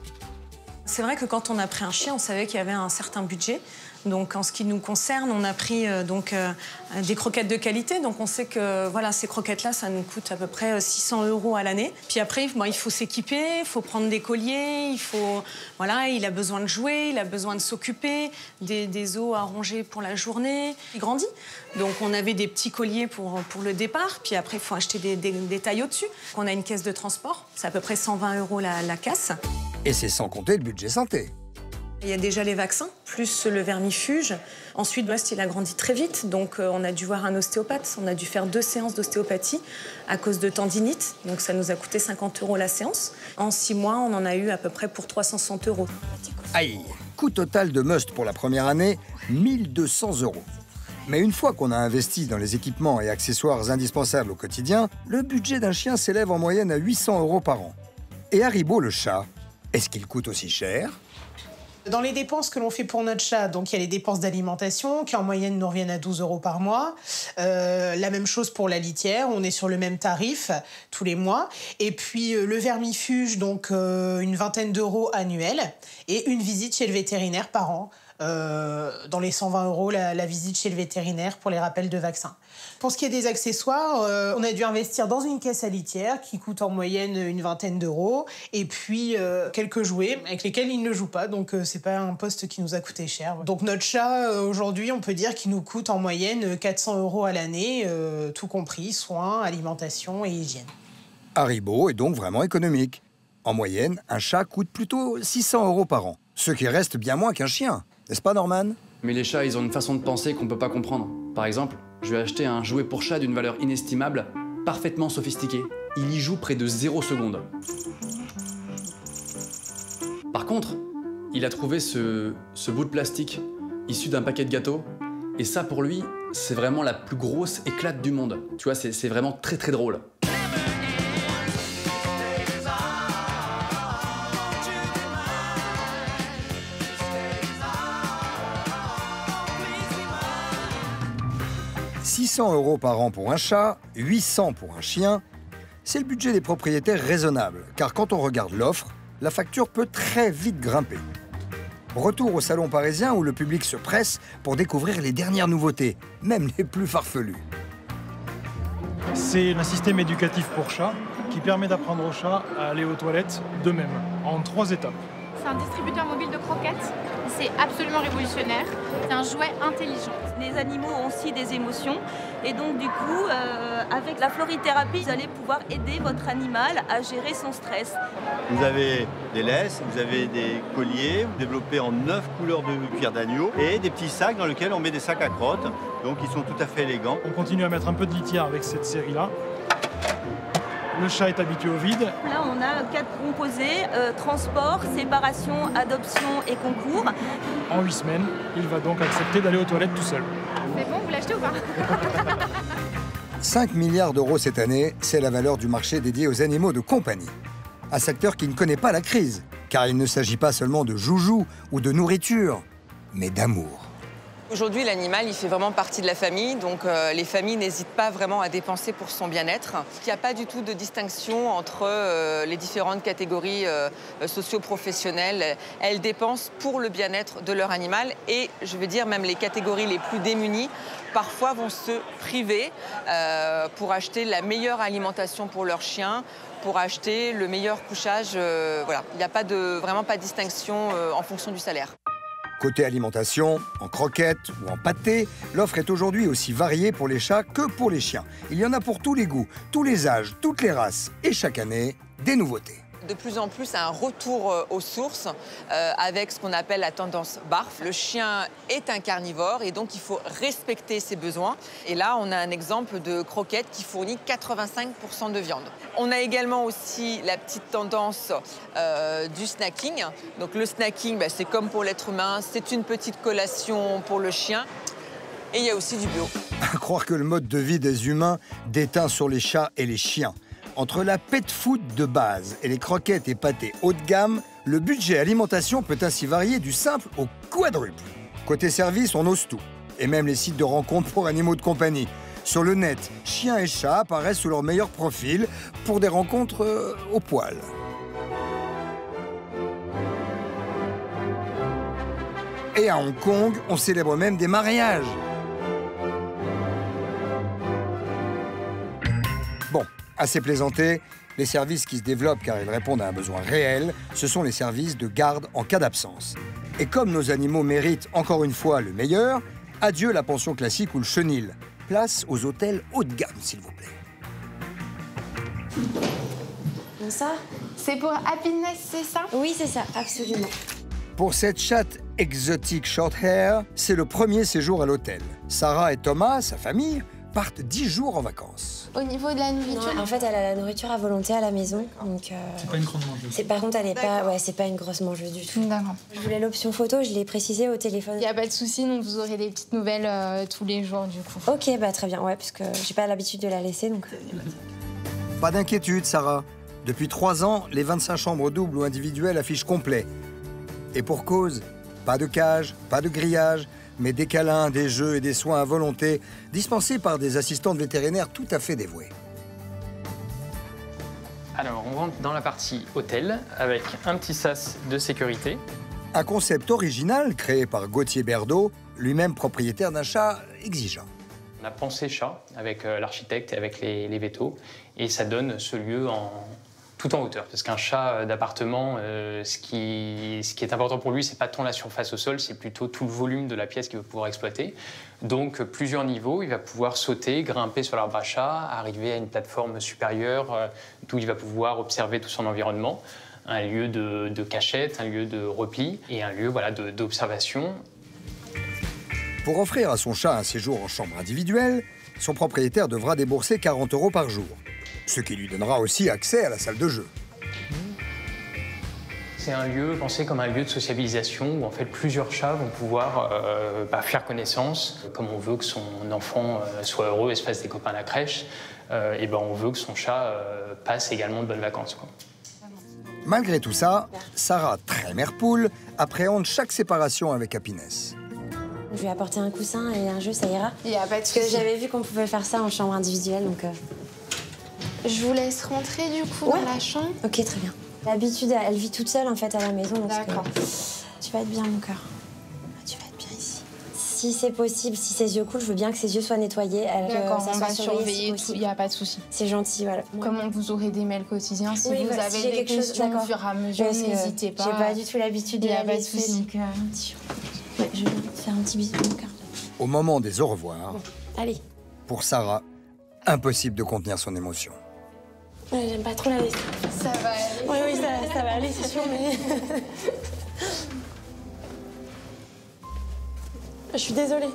C'est vrai que quand on a pris un chien, on savait qu'il y avait un certain budget. Donc en ce qui nous concerne, on a pris euh, donc, euh, des croquettes de qualité. Donc on sait que voilà, ces croquettes-là, ça nous coûte à peu près six cents euros à l'année. Puis après, bon, il faut s'équiper, il faut prendre des colliers, il faut, voilà, il a besoin de jouer, il a besoin de s'occuper, des, des os à ronger pour la journée. Il grandit. Donc on avait des petits colliers pour, pour le départ. Puis après, il faut acheter des, des, des tailles au-dessus. On a une caisse de transport, c'est à peu près cent vingt euros la, la casse. Et c'est sans compter le budget santé. Il y a déjà les vaccins, plus le vermifuge. Ensuite, Must, il a grandi très vite, donc euh, on a dû voir un ostéopathe. On a dû faire deux séances d'ostéopathie à cause de tendinite, donc ça nous a coûté cinquante euros la séance. En six mois, on en a eu à peu près pour trois cent soixante euros. Aïe, coût total de Must pour la première année, mille deux cents euros. Mais une fois qu'on a investi dans les équipements et accessoires indispensables au quotidien, le budget d'un chien s'élève en moyenne à huit cents euros par an. Et Haribo le chat, est-ce qu'il coûte aussi cher ? Dans les dépenses que l'on fait pour notre chat, donc il y a les dépenses d'alimentation qui en moyenne nous reviennent à douze euros par mois. Euh, la même chose pour la litière, on est sur le même tarif tous les mois. Et puis euh, le vermifuge, donc euh, une vingtaine d'euros annuels et une visite chez le vétérinaire par an. Euh, dans les cent vingt euros la, la visite chez le vétérinaire pour les rappels de vaccins. Pour ce qui est des accessoires, euh, on a dû investir dans une caisse à litière qui coûte en moyenne une vingtaine d'euros et puis euh, quelques jouets avec lesquels il ne joue pas, donc euh, c'est pas un poste qui nous a coûté cher. Donc notre chat, euh, aujourd'hui, on peut dire qu'il nous coûte en moyenne quatre cents euros à l'année, euh, tout compris, soins, alimentation et hygiène. Haribo est donc vraiment économique. En moyenne, un chat coûte plutôt six cents euros par an, ce qui reste bien moins qu'un chien. N'est-ce pas, Norman? Mais les chats, ils ont une façon de penser qu'on peut pas comprendre. Par exemple, je vais acheter un jouet pour chat d'une valeur inestimable, parfaitement sophistiqué. Il y joue près de zéro seconde. Par contre, il a trouvé ce, ce bout de plastique issu d'un paquet de gâteaux. Et ça, pour lui, c'est vraiment la plus grosse éclate du monde. Tu vois, c'est vraiment très très drôle. six cents euros par an pour un chat, huit cents pour un chien, c'est le budget des propriétaires raisonnable, car quand on regarde l'offre, la facture peut très vite grimper. Retour au salon parisien où le public se presse pour découvrir les dernières nouveautés, même les plus farfelues. C'est un système éducatif pour chats qui permet d'apprendre aux chats à aller aux toilettes d'eux-mêmes, en trois étapes. C'est un distributeur mobile de croquettes. C'est absolument révolutionnaire. C'est un jouet intelligent. Les animaux ont aussi des émotions. Et donc, du coup, euh, avec la florithérapie, vous allez pouvoir aider votre animal à gérer son stress. Vous avez des laisses, vous avez des colliers, développés en neuf couleurs de cuir d'agneau et des petits sacs dans lesquels on met des sacs à crottes. Donc, ils sont tout à fait élégants. On continue à mettre un peu de litière avec cette série-là. Le chat est habitué au vide. Là, on a quatre composés, euh, transport, séparation, adoption et concours. En huit semaines, il va donc accepter d'aller aux toilettes tout seul. C'est bon, vous l'achetez ou pas? cinq milliards d'euros cette année, c'est la valeur du marché dédié aux animaux de compagnie. Un secteur qui ne connaît pas la crise, car il ne s'agit pas seulement de joujoux ou de nourriture, mais d'amour. Aujourd'hui, l'animal, il fait vraiment partie de la famille, donc euh, les familles n'hésitent pas vraiment à dépenser pour son bien-être. Il n'y a pas du tout de distinction entre euh, les différentes catégories euh, socio-professionnelles. Elles dépensent pour le bien-être de leur animal et, je veux dire, même les catégories les plus démunies, parfois vont se priver euh, pour acheter la meilleure alimentation pour leur chien, pour acheter le meilleur couchage. Euh, voilà. Il n'y a pas de, vraiment pas de distinction euh, en fonction du salaire. Côté alimentation, en croquettes ou en pâté, l'offre est aujourd'hui aussi variée pour les chats que pour les chiens. Il y en a pour tous les goûts, tous les âges, toutes les races et chaque année, des nouveautés. de plus en plus un retour aux sources euh, avec ce qu'on appelle la tendance barf. Le chien est un carnivore et donc il faut respecter ses besoins. Et là, on a un exemple de croquette qui fournit quatre-vingt-cinq pour cent de viande. On a également aussi la petite tendance euh, du snacking. Donc le snacking, bah, c'est comme pour l'être humain, c'est une petite collation pour le chien. Et il y a aussi du bio. À croire que le mode de vie des humains déteint sur les chats et les chiens. Entre la pet food de base et les croquettes et pâtés haut de gamme, le budget alimentation peut ainsi varier du simple au quadruple. Côté service, on ose tout. Et même les sites de rencontres pour animaux de compagnie. Sur le net, chiens et chats apparaissent sous leur meilleur profil pour des rencontres euh, au poil. Et à Hong Kong, on célèbre même des mariages. Bon, assez plaisanté, les services qui se développent car ils répondent à un besoin réel, ce sont les services de garde en cas d'absence. Et comme nos animaux méritent encore une fois le meilleur, adieu la pension classique ou le chenil. Place aux hôtels haut de gamme, s'il vous plaît. Ça, c'est pour Happiness, c'est ça? Oui, c'est ça, absolument. Pour cette chatte exotique short hair, c'est le premier séjour à l'hôtel. Sarah et Thomas, sa famille, partent dix jours en vacances. Au niveau de la nourriture? Non, en fait, elle a la nourriture à volonté à la maison. Donc, euh... c'est pas une grande mangeuse. C'est, par contre, elle est pas, ouais, c'est pas une grosse mangeuse du tout. D'accord. Je voulais l'option photo, je l'ai précisé au téléphone. Il n'y a pas de souci, donc vous aurez des petites nouvelles euh, tous les jours, du coup. Ok, bah très bien, ouais, parce que j'ai pas l'habitude de la laisser, donc... Pas d'inquiétude, Sarah. Depuis trois ans, les vingt-cinq chambres doubles ou individuelles affichent complet. Et pour cause, pas de cage, pas de grillage, mais des câlins, des jeux et des soins à volonté dispensés par des assistantes vétérinaires tout à fait dévouées. Alors, on rentre dans la partie hôtel avec un petit sas de sécurité. Un concept original créé par Gauthier Berdo, lui-même propriétaire d'un chat exigeant. On a pensé chat avec euh, l'architecte et avec les, les vétos, et ça donne ce lieu en, tout en hauteur. Parce qu'un chat d'appartement, euh, ce, qui, ce qui est important pour lui, c'est pas tant la surface au sol, c'est plutôt tout le volume de la pièce qu'il va pouvoir exploiter. Donc plusieurs niveaux, il va pouvoir sauter, grimper sur l'arbre à chat, arriver à une plateforme supérieure euh, d'où il va pouvoir observer tout son environnement. Un lieu de, de cachette, un lieu de repli et un lieu voilà, de, d'observation. Pour offrir à son chat un séjour en chambre individuelle, son propriétaire devra débourser quarante euros par jour. Ce qui lui donnera aussi accès à la salle de jeu. C'est un lieu pensé comme un lieu de sociabilisation où en fait plusieurs chats vont pouvoir euh, bah, faire connaissance. Comme on veut que son enfant euh, soit heureux et se fasse des copains à la crèche, euh, et ben on veut que son chat euh, passe également de bonnes vacances, quoi. Malgré tout ça, Sarah, très mère poule, appréhende chaque séparation avec Happiness. Je vais apporter un coussin et un jeu, ça ira. Il n'y a pas de Parce que souci. j'avais vu qu'on pouvait faire ça en chambre individuelle, donc... Euh... Je vous laisse rentrer, du coup, ouais. dans la chambre. Ok, très bien. D'habitude, elle vit toute seule, en fait, à la maison. D'accord. Que... Tu vas être bien, mon cœur. Tu vas être bien ici. Si c'est possible, si ses yeux coulent, je veux bien que ses yeux soient nettoyés. D'accord, ça on soit va surveiller tout, il n'y a pas de souci. C'est gentil, voilà. Comme vous aurez des mails quotidiens, si oui, vous bah, avez si des questions au fur et à mesure, n'hésitez pas. J'ai pas du tout l'habitude de la laver, donc... Euh, ouais, je vais te faire un petit bisou, mon cœur. Au moment des au revoir, bon. Allez. Pour Sarah, impossible de contenir son émotion. Ouais, j'aime pas trop la laisser. Ça va aller. Oui, oui, ça, ça va aller, c'est sûr, mais... Je suis désolée.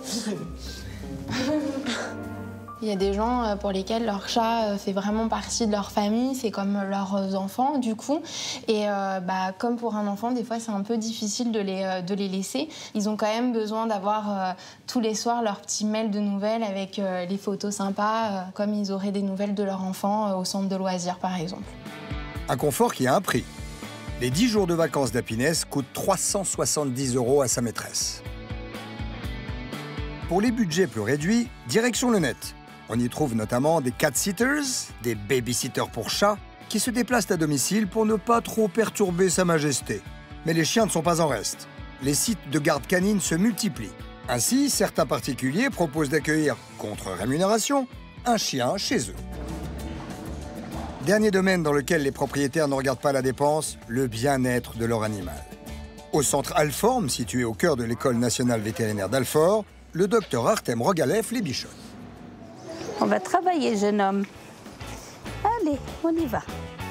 Il y a des gens pour lesquels leur chat fait vraiment partie de leur famille, c'est comme leurs enfants du coup. Et euh, bah, comme pour un enfant, des fois c'est un peu difficile de les, de les laisser. Ils ont quand même besoin d'avoir euh, tous les soirs leur petit mail de nouvelles avec euh, les photos sympas, euh, comme ils auraient des nouvelles de leur enfant euh, au centre de loisirs par exemple. Un confort qui a un prix. Les dix jours de vacances d'Happiness coûtent trois cent soixante-dix euros à sa maîtresse. Pour les budgets plus réduits, direction le net. On y trouve notamment des cat-sitters, des baby-sitters pour chats, qui se déplacent à domicile pour ne pas trop perturber Sa Majesté. Mais les chiens ne sont pas en reste. Les sites de garde canine se multiplient. Ainsi, certains particuliers proposent d'accueillir, contre rémunération, un chien chez eux. Dernier domaine dans lequel les propriétaires ne regardent pas la dépense, le bien-être de leur animal. Au centre Alform, situé au cœur de l'école nationale vétérinaire d'Alfort, le docteur Artem Rogalev les bichonne. On va travailler, jeune homme. Allez, on y va.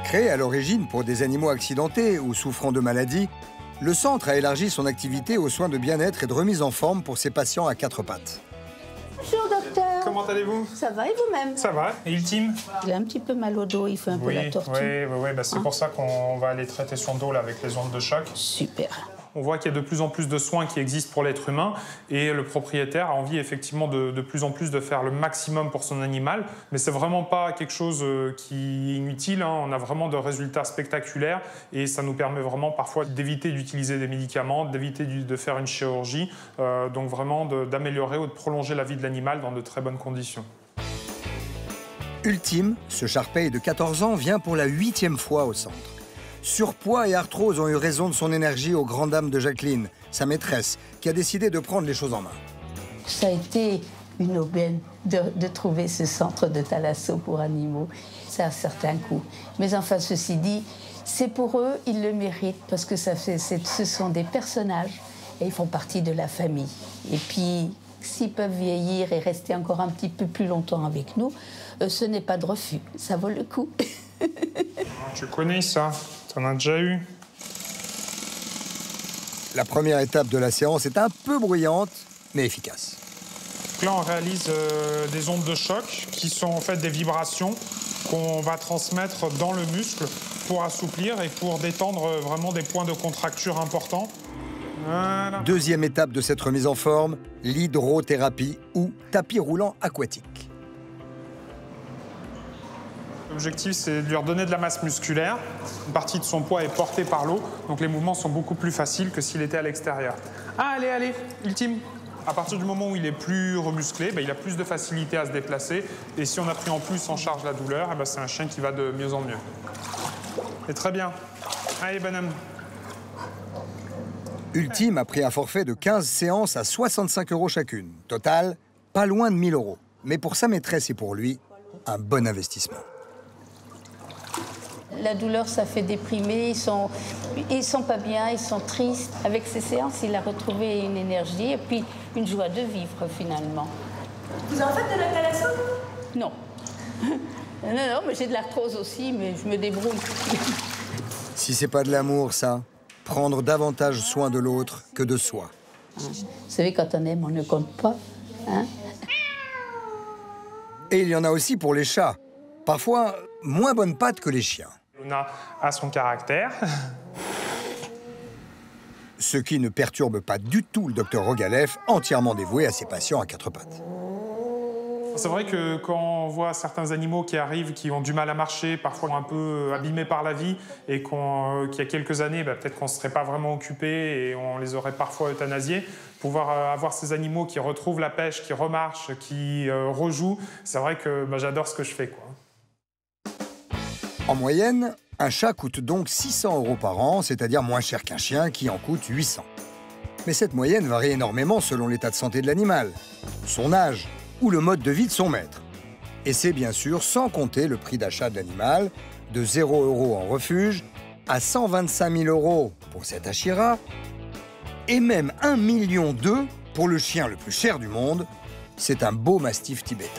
Créé à l'origine pour des animaux accidentés ou souffrant de maladies, le centre a élargi son activité aux soins de bien-être et de remise en forme pour ses patients à quatre pattes. Bonjour docteur. Comment allez-vous? Ça va et vous-même? Ça va. Et Ultime? Il a un petit peu mal au dos, il fait un oui, peu la tortue. Oui, oui, oui. Bah, c'est hein? pour ça qu'on va aller traiter son dos là, avec les ondes de choc. Super. On voit qu'il y a de plus en plus de soins qui existent pour l'être humain et le propriétaire a envie effectivement de, de plus en plus de faire le maximum pour son animal. Mais c'est vraiment pas quelque chose qui est inutile, hein. On a vraiment de résultats spectaculaires et ça nous permet vraiment parfois d'éviter d'utiliser des médicaments, d'éviter de faire une chirurgie, euh, donc vraiment d'améliorer ou de prolonger la vie de l'animal dans de très bonnes conditions. Ultime, ce Shar-Pei de quatorze ans, vient pour la huitième fois au centre. Surpoids et arthrose ont eu raison de son énergie aux grandes dames de Jacqueline, sa maîtresse, qui a décidé de prendre les choses en main. Ça a été une aubaine de, de trouver ce centre de thalasso pour animaux. Ça a certains coûts. Mais enfin, ceci dit, c'est pour eux, ils le méritent, parce que ça fait, ce sont des personnages et ils font partie de la famille. Et puis, s'ils peuvent vieillir et rester encore un petit peu plus longtemps avec nous, euh, ce n'est pas de refus. Ça vaut le coup. Tu connais ça? T'en as déjà eu? La première étape de la séance est un peu bruyante, mais efficace. Là, on réalise euh, des ondes de choc qui sont en fait des vibrations qu'on va transmettre dans le muscle pour assouplir et pour détendre vraiment des points de contracture importants. Voilà. Deuxième étape de cette remise en forme, l'hydrothérapie ou tapis roulant aquatique. L'objectif, c'est de lui redonner de la masse musculaire. Une partie de son poids est portée par l'eau, donc les mouvements sont beaucoup plus faciles que s'il était à l'extérieur. Ah, allez, allez, Ultime. À partir du moment où il est plus remusclé, ben, il a plus de facilité à se déplacer. Et si on a pris en plus en charge la douleur, eh ben, c'est un chien qui va de mieux en mieux. Et très bien. Allez, bonhomme. Ultime a pris un forfait de quinze séances à soixante-cinq euros chacune. Total, pas loin de mille euros. Mais pour sa maîtresse et pour lui, un bon investissement. La douleur, ça fait déprimer, ils sont, ils sont pas bien, ils sont tristes. Avec ces séances, il a retrouvé une énergie et puis une joie de vivre, finalement. Vous en faites de la thalasso? Non. Non, non, mais j'ai de l'arthrose aussi, mais je me débrouille. Si c'est pas de l'amour, ça, prendre davantage soin de l'autre que de soi. Vous savez, quand on aime, on ne compte pas. Hein? Et il y en a aussi pour les chats. Parfois, moins bonnes pattes que les chiens. Luna a son caractère. Ce qui ne perturbe pas du tout le docteur Rogalef, entièrement dévoué à ses patients à quatre pattes. C'est vrai que quand on voit certains animaux qui arrivent, qui ont du mal à marcher, parfois un peu abîmés par la vie, et qu'il euh, y a quelques années, bah, peut-être qu'on ne se serait pas vraiment occupé et on les aurait parfois euthanasiés, pouvoir euh, avoir ces animaux qui retrouvent la pêche, qui remarchent, qui euh, rejouent, c'est vrai que bah, j'adore ce que je fais, quoi. En moyenne, un chat coûte donc six cents euros par an, c'est-à-dire moins cher qu'un chien qui en coûte huit cents. Mais cette moyenne varie énormément selon l'état de santé de l'animal, son âge ou le mode de vie de son maître. Et c'est bien sûr sans compter le prix d'achat de l'animal, de zéro euros en refuge à cent vingt-cinq mille euros pour cet Ashira, et même un million deux pour le chien le plus cher du monde, c'est un beau mastif tibétain.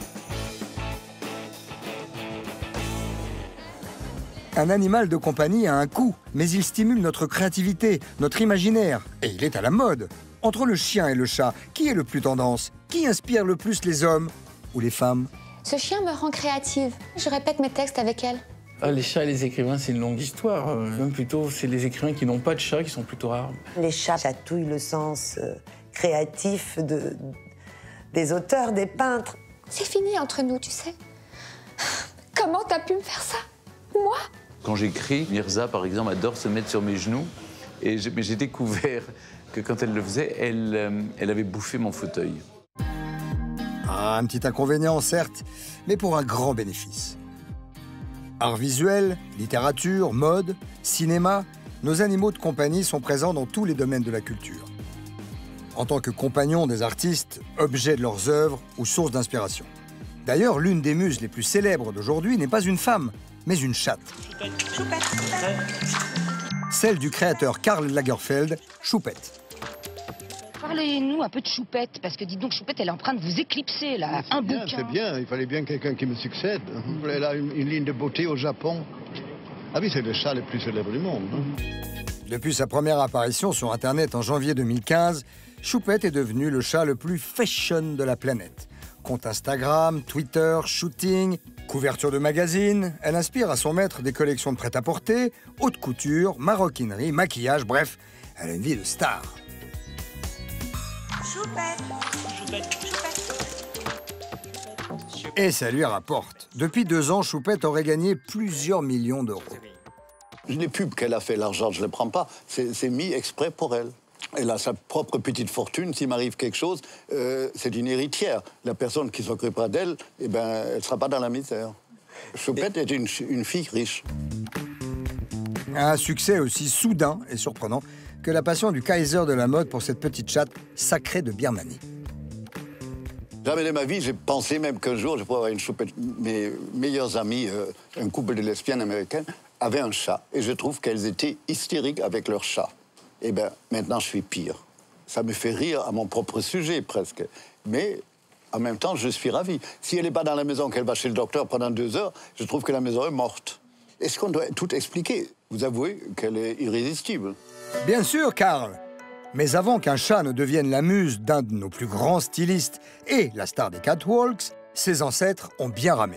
Un animal de compagnie a un coût, mais il stimule notre créativité, notre imaginaire, et il est à la mode. Entre le chien et le chat, qui est le plus tendance? Qui inspire le plus les hommes ou les femmes? Ce chien me rend créative. Je répète mes textes avec elle. Ah, les chats et les écrivains, c'est une longue histoire. Euh, même plutôt, c'est les écrivains qui n'ont pas de chat qui sont plutôt rares. Les chats chatouillent le sens euh, créatif de, des auteurs, des peintres. C'est fini entre nous, tu sais. Comment t'as pu me faire ça? Moi? Quand j'écris, Mirza, par exemple, adore se mettre sur mes genoux. Et j'ai découvert que quand elle le faisait, elle, euh, elle avait bouffé mon fauteuil. Ah, un petit inconvénient, certes, mais pour un grand bénéfice. Art visuel, littérature, mode, cinéma, nos animaux de compagnie sont présents dans tous les domaines de la culture. En tant que compagnons des artistes, objets de leurs œuvres ou sources d'inspiration. D'ailleurs, l'une des muses les plus célèbres d'aujourd'hui n'est pas une femme, mais une chatte. Choupette. Celle du créateur Karl Lagerfeld, Choupette. Parlez-nous un peu de Choupette, parce que dites donc, Choupette, elle est en train de vous éclipser, là. Un bien, bouquin. C'est bien, il fallait bien quelqu'un qui me succède. Elle a une, une ligne de beauté au Japon. Ah oui, c'est le chat le plus célèbre du monde. Hein. Depuis sa première apparition sur Internet en janvier deux mille quinze, Choupette est devenu le chat le plus fashion de la planète. Compte Instagram, Twitter, shooting, couverture de magazine, elle inspire à son maître des collections de prêt-à-porter, haute couture, maroquinerie, maquillage, bref, elle a une vie de star. Choupette. Choupette. Et ça lui rapporte. Depuis deux ans, Choupette aurait gagné plusieurs millions d'euros. Les pubs qu'elle a fait, l'argent, je ne le prends pas. C'est mis exprès pour elle. Elle a sa propre petite fortune. S'il m'arrive quelque chose, euh, c'est une héritière. La personne qui s'occupera d'elle, eh ben, elle ne sera pas dans la misère. Choupette est une, une fille riche. Un succès aussi soudain et surprenant que la passion du Kaiser de la mode pour cette petite chatte sacrée de Birmanie. Jamais de ma vie, j'ai pensé même qu'un jour, je pourrais avoir une Choupette. Mes meilleurs amis, euh, un couple de lesbiennes américaines, avaient un chat. Et je trouve qu'elles étaient hystériques avec leur chat. Eh bien, maintenant, je suis pire. Ça me fait rire à mon propre sujet, presque. Mais, en même temps, je suis ravi. Si elle n'est pas dans la maison, qu'elle va chez le docteur pendant deux heures, je trouve que la maison est morte. Est-ce qu'on doit tout expliquer? Vous avouez qu'elle est irrésistible. Bien sûr, Karl. Mais avant qu'un chat ne devienne la muse d'un de nos plus grands stylistes et la star des catwalks, ses ancêtres ont bien ramé.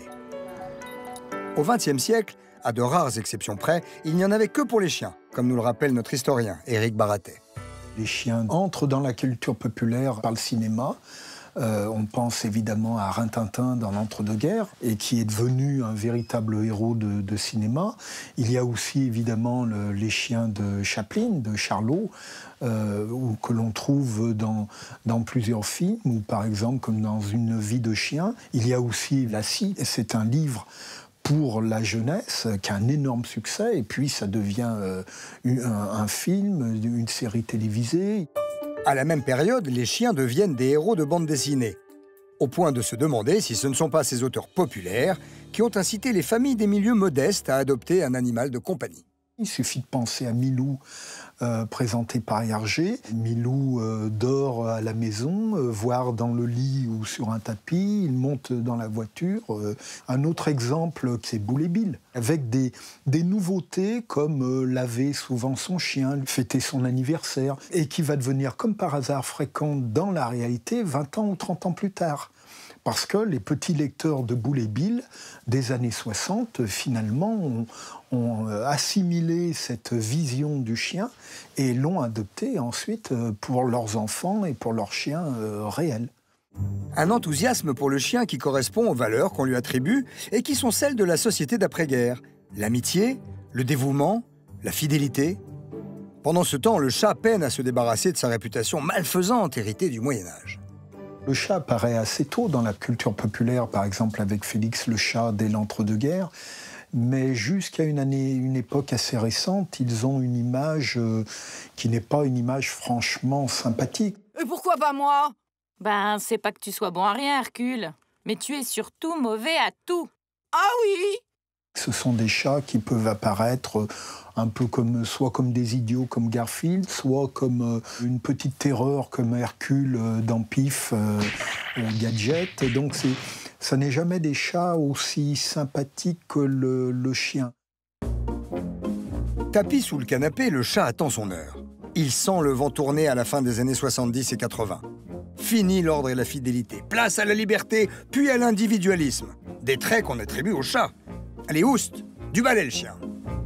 Au vingtième siècle, à de rares exceptions près, il n'y en avait que pour les chiens, comme nous le rappelle notre historien, Éric Baratet. Les chiens entrent dans la culture populaire par le cinéma. Euh, on pense évidemment à Rintintin dans l'entre-deux-guerres, et qui est devenu un véritable héros de, de cinéma. Il y a aussi évidemment le, les chiens de Chaplin, de Charlot, euh, ou, que l'on trouve dans, dans plusieurs films, ou par exemple comme dans Une vie de chien. Il y a aussi La Scie, c'est un livre pour la jeunesse, qui a un énorme succès, et puis ça devient euh, un, un film, une série télévisée. À la même période, les chiens deviennent des héros de bande dessinée, au point de se demander si ce ne sont pas ces auteurs populaires qui ont incité les familles des milieux modestes à adopter un animal de compagnie. Il suffit de penser à Milou, euh, présenté par Hergé. Milou euh, dort à la maison, euh, voire dans le lit ou sur un tapis. Il monte dans la voiture. Euh, un autre exemple, c'est Boule et Bill, avec des, des nouveautés comme euh, laver souvent son chien, fêter son anniversaire, et qui va devenir, comme par hasard, fréquent dans la réalité vingt ans ou trente ans plus tard. Parce que les petits lecteurs de Boule et Bill des années soixante, finalement, ont, ont assimilé cette vision du chien et l'ont adoptée ensuite pour leurs enfants et pour leurs chiens euh, réels. Un enthousiasme pour le chien qui correspond aux valeurs qu'on lui attribue et qui sont celles de la société d'après-guerre. L'amitié, le dévouement, la fidélité. Pendant ce temps, le chat peine à se débarrasser de sa réputation malfaisante héritée du Moyen-Âge. Le chat apparaît assez tôt dans la culture populaire, par exemple avec Félix le chat dès l'entre-deux-guerres, mais jusqu'à une année, une époque assez récente, ils ont une image euh, qui n'est pas une image franchement sympathique. Et pourquoi pas moi? Ben, c'est pas que tu sois bon à rien, Hercule, mais tu es surtout mauvais à tout. Ah oui? Ce sont des chats qui peuvent apparaître un peu comme, soit comme des idiots comme Garfield, soit comme une petite terreur comme Hercule dans Pif, euh, Gadget. Et donc, ça n'est jamais des chats aussi sympathiques que le, le chien. Tapis sous le canapé, le chat attend son heure. Il sent le vent tourner à la fin des années soixante-dix et quatre-vingt. Fini l'ordre et la fidélité. Place à la liberté, puis à l'individualisme. Des traits qu'on attribue au chat. Allez, oust, du balai le chien.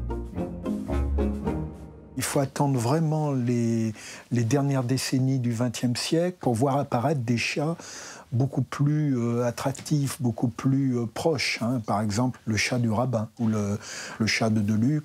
Il faut attendre vraiment les, les dernières décennies du vingtième siècle pour voir apparaître des chats beaucoup plus euh, attractifs, beaucoup plus euh, proches. Hein. Par exemple, le chat du rabbin ou le, le chat de Deluc.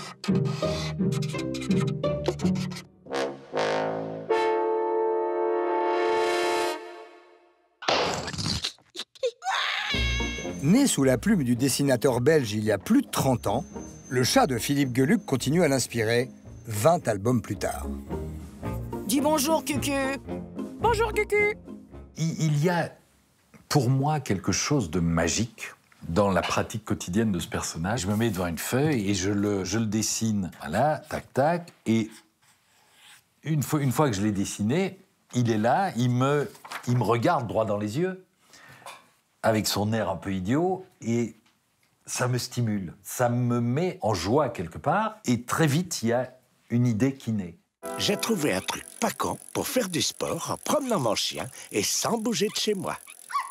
Né sous la plume du dessinateur belge il y a plus de trente ans, le chat de Philippe Geluck continue à l'inspirer vingt albums plus tard. Dis bonjour, Cucu. Bonjour, Cucu. Il y a, pour moi, quelque chose de magique dans la pratique quotidienne de ce personnage. Je me mets devant une feuille et je le, je le dessine. Voilà, tac, tac. Et une fois, une fois que je l'ai dessiné, il est là, il me, il me regarde droit dans les yeux, avec son air un peu idiot, et ça me stimule, ça me met en joie quelque part, et très vite, il y a une idée qui naît. J'ai trouvé un truc pas con pour faire du sport en promenant mon chien et sans bouger de chez moi.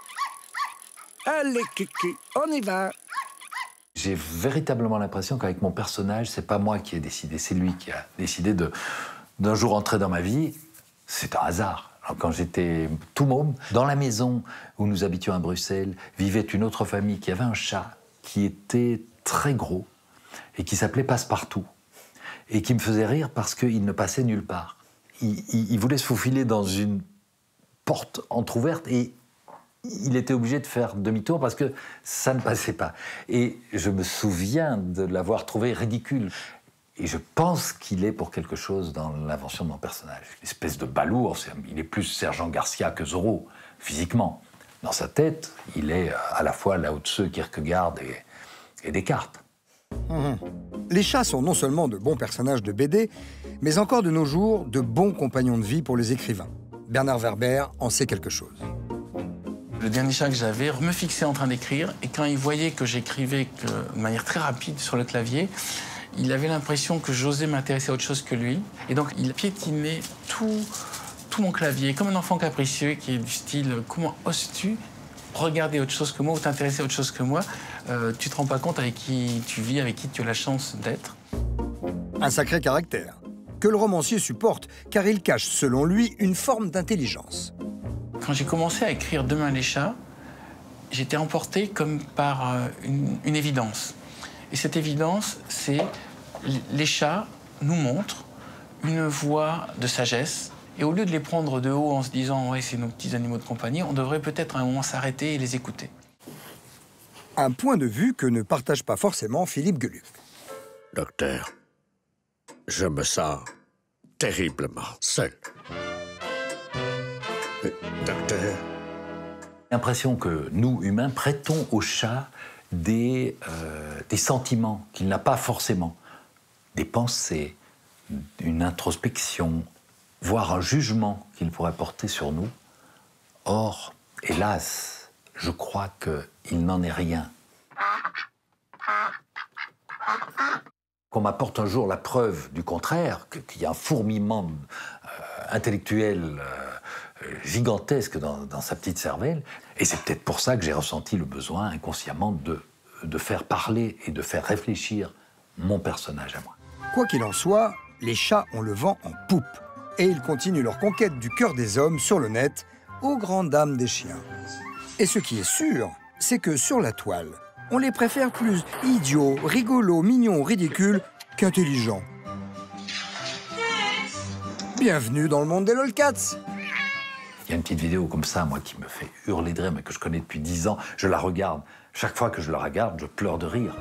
Allez, Cucu, on y va. J'ai véritablement l'impression qu'avec mon personnage, c'est pas moi qui ai décidé, c'est lui qui a décidé de d'un jour entrer dans ma vie. C'est un hasard. Alors, quand j'étais tout môme, dans la maison où nous habitions à Bruxelles, vivait une autre famille qui avait un chat qui était très gros et qui s'appelait Passepartout et qui me faisait rire parce qu'il ne passait nulle part. Il, il, il voulait se faufiler dans une porte entrouverte et il était obligé de faire demi-tour parce que ça ne passait pas. Et je me souviens de l'avoir trouvé ridicule. Et je pense qu'il est pour quelque chose dans l'invention de mon personnage. Une espèce de balourd, il est plus Sergent Garcia que Zorro, physiquement. Dans sa tête, il est à la fois Lao Tzu, Kierkegaard et, et Descartes. Mmh. Les chats sont non seulement de bons personnages de B D, mais encore de nos jours de bons compagnons de vie pour les écrivains. Bernard Werber en sait quelque chose. Le dernier chat que j'avais me fixait en train d'écrire, et quand il voyait que j'écrivais de manière très rapide sur le clavier, il avait l'impression que j'osais m'intéresser à autre chose que lui. Et donc, il piétinait tout, tout mon clavier, comme un enfant capricieux qui est du style « Comment oses-tu regarder autre chose que moi ou t'intéresser à autre chose que moi euh, Tu te rends pas compte avec qui tu vis, avec qui tu as la chance d'être ?» Un sacré caractère, que le romancier supporte, car il cache, selon lui, une forme d'intelligence. Quand j'ai commencé à écrire Demain les chats, j'étais emporté comme par euh, une, une évidence. Et cette évidence, c'est les chats nous montrent une voie de sagesse. Et au lieu de les prendre de haut en se disant « ouais, c'est nos petits animaux de compagnie », on devrait peut-être à un moment s'arrêter et les écouter. Un point de vue que ne partage pas forcément Philippe Geluck. Docteur, je me sens terriblement seul. Mais, docteur... L'impression que nous, humains, prêtons au chat Des, euh, des sentiments qu'il n'a pas forcément, des pensées, une introspection, voire un jugement qu'il pourrait porter sur nous. Or, hélas, je crois qu'il n'en est rien. Qu'on m'apporte un jour la preuve du contraire, qu'il y a un fourmillement euh, intellectuel euh, gigantesque dans, dans sa petite cervelle. Et c'est peut-être pour ça que j'ai ressenti le besoin inconsciemment de, de faire parler et de faire réfléchir mon personnage à moi. Quoi qu'il en soit, les chats ont le vent en poupe. Et ils continuent leur conquête du cœur des hommes sur le net, aux grandes dames des chiens. Et ce qui est sûr, c'est que sur la toile, on les préfère plus idiots, rigolos, mignons, ridicules qu'intelligents. Bienvenue dans le monde des lolcats. Il y a une petite vidéo comme ça, moi, qui me fait hurler de rire, mais que je connais depuis dix ans. Je la regarde. Chaque fois que je la regarde, je pleure de rire.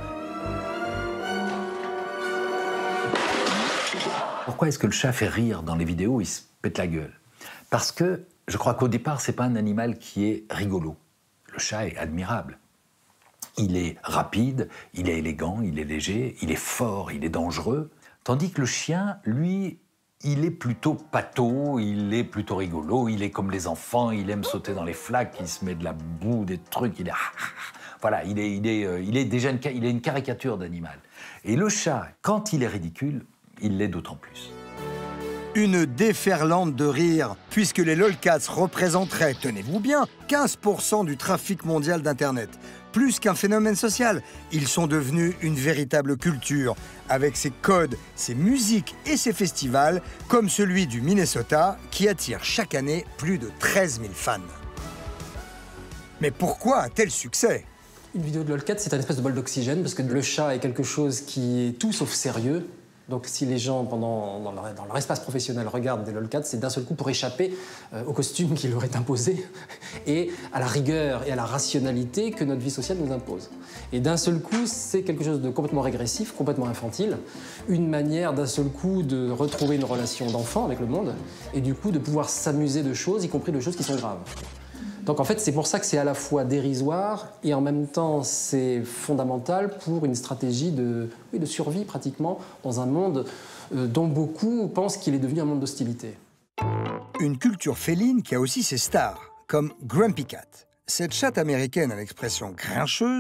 Pourquoi est-ce que le chat fait rire dans les vidéos? Il se pète la gueule. Parce que je crois qu'au départ, c'est pas un animal qui est rigolo. Le chat est admirable. Il est rapide, il est élégant, il est léger, il est fort, il est dangereux. Tandis que le chien, lui, il est plutôt pâteau, il est plutôt rigolo, il est comme les enfants, il aime sauter dans les flaques, il se met de la boue, des trucs, il est... Voilà, il est, il est, euh, il est déjà une, il est une caricature d'animal. Et le chat, quand il est ridicule, il l'est d'autant plus. Une déferlante de rire, puisque les lolcats représenteraient, tenez-vous bien, quinze pour cent du trafic mondial d'Internet. Plus qu'un phénomène social, ils sont devenus une véritable culture, avec ses codes, ses musiques et ses festivals, comme celui du Minnesota, qui attire chaque année plus de treize mille fans. Mais pourquoi un tel succès? Une vidéo de lolcat, c'est un espèce de bol d'oxygène, parce que le chat est quelque chose qui est tout sauf sérieux. Donc si les gens, pendant, dans, leur, dans leur espace professionnel, regardent des lolcats, c'est d'un seul coup pour échapper euh, au costume qui leur est imposé et à la rigueur et à la rationalité que notre vie sociale nous impose. Et d'un seul coup, c'est quelque chose de complètement régressif, complètement infantile, une manière d'un seul coup de retrouver une relation d'enfant avec le monde et du coup de pouvoir s'amuser de choses, y compris de choses qui sont graves. Donc en fait, c'est pour ça que c'est à la fois dérisoire et en même temps c'est fondamental pour une stratégie de, oui, de survie pratiquement dans un monde euh, dont beaucoup pensent qu'il est devenu un monde d'hostilité. Une culture féline qui a aussi ses stars, comme Grumpy Cat. Cette chatte américaine à l'expression grincheuse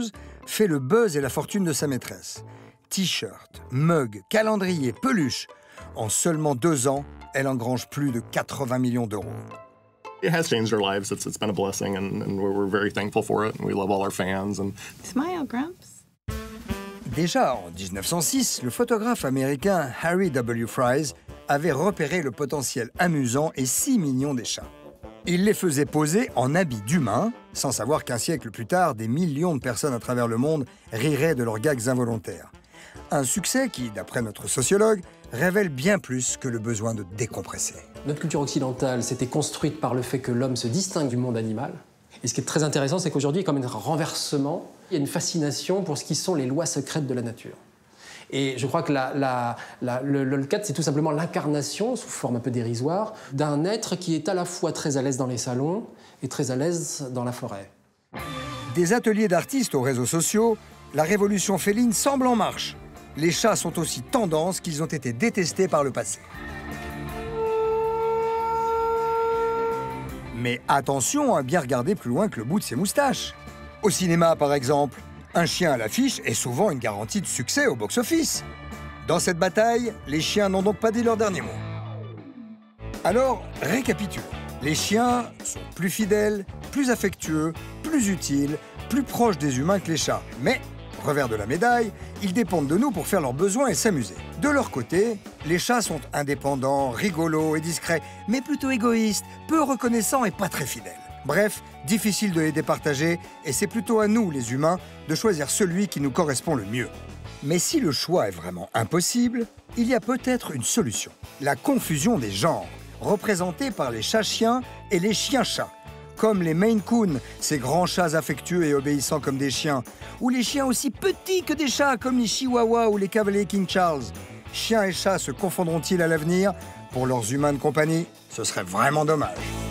fait le buzz et la fortune de sa maîtresse. T-shirt, mug, calendrier, peluche. En seulement deux ans, elle engrange plus de quatre-vingts millions d'euros. It has changed our lives. It's, it's been a blessing, and, and we're, we're very thankful for it. And we love all our fans. And... Smile, Gramps. Déjà en mille neuf cent six, le photographe américain Harry W. Fries avait repéré le potentiel amusant et six mignons des chats. Il les faisait poser en habits d'humains, sans savoir qu'un siècle plus tard, des millions de personnes à travers le monde riraient de leurs gags involontaires. Un succès qui, d'après notre sociologue, révèle bien plus que le besoin de décompresser. Notre culture occidentale s'était construite par le fait que l'homme se distingue du monde animal. Et ce qui est très intéressant, c'est qu'aujourd'hui, il y a comme un renversement. Il y a une fascination pour ce qui sont les lois secrètes de la nature. Et je crois que la, la, la, le lolcat, c'est tout simplement l'incarnation, sous forme un peu dérisoire, d'un être qui est à la fois très à l'aise dans les salons et très à l'aise dans la forêt. Des ateliers d'artistes aux réseaux sociaux, la révolution féline semble en marche. Les chats sont aussi tendance qu'ils ont été détestés par le passé. Mais attention à bien regarder plus loin que le bout de ses moustaches. Au cinéma, par exemple, un chien à l'affiche est souvent une garantie de succès au box-office. Dans cette bataille, les chiens n'ont donc pas dit leur dernier mot. Alors, récapitulons. Les chiens sont plus fidèles, plus affectueux, plus utiles, plus proches des humains que les chats. Mais, revers de la médaille, ils dépendent de nous pour faire leurs besoins et s'amuser. De leur côté, les chats sont indépendants, rigolos et discrets, mais plutôt égoïstes, peu reconnaissants et pas très fidèles. Bref, difficile de les départager, et c'est plutôt à nous, les humains, de choisir celui qui nous correspond le mieux. Mais si le choix est vraiment impossible, il y a peut-être une solution. La confusion des genres, représentée par les chats-chiens et les chiens-chats. Comme les Maine Coon, ces grands chats affectueux et obéissants comme des chiens, ou les chiens aussi petits que des chats comme les Chihuahuas ou les Cavalier King Charles. Chiens et chats se confondront-ils à l'avenir? Pour leurs humains de compagnie, ce serait vraiment dommage.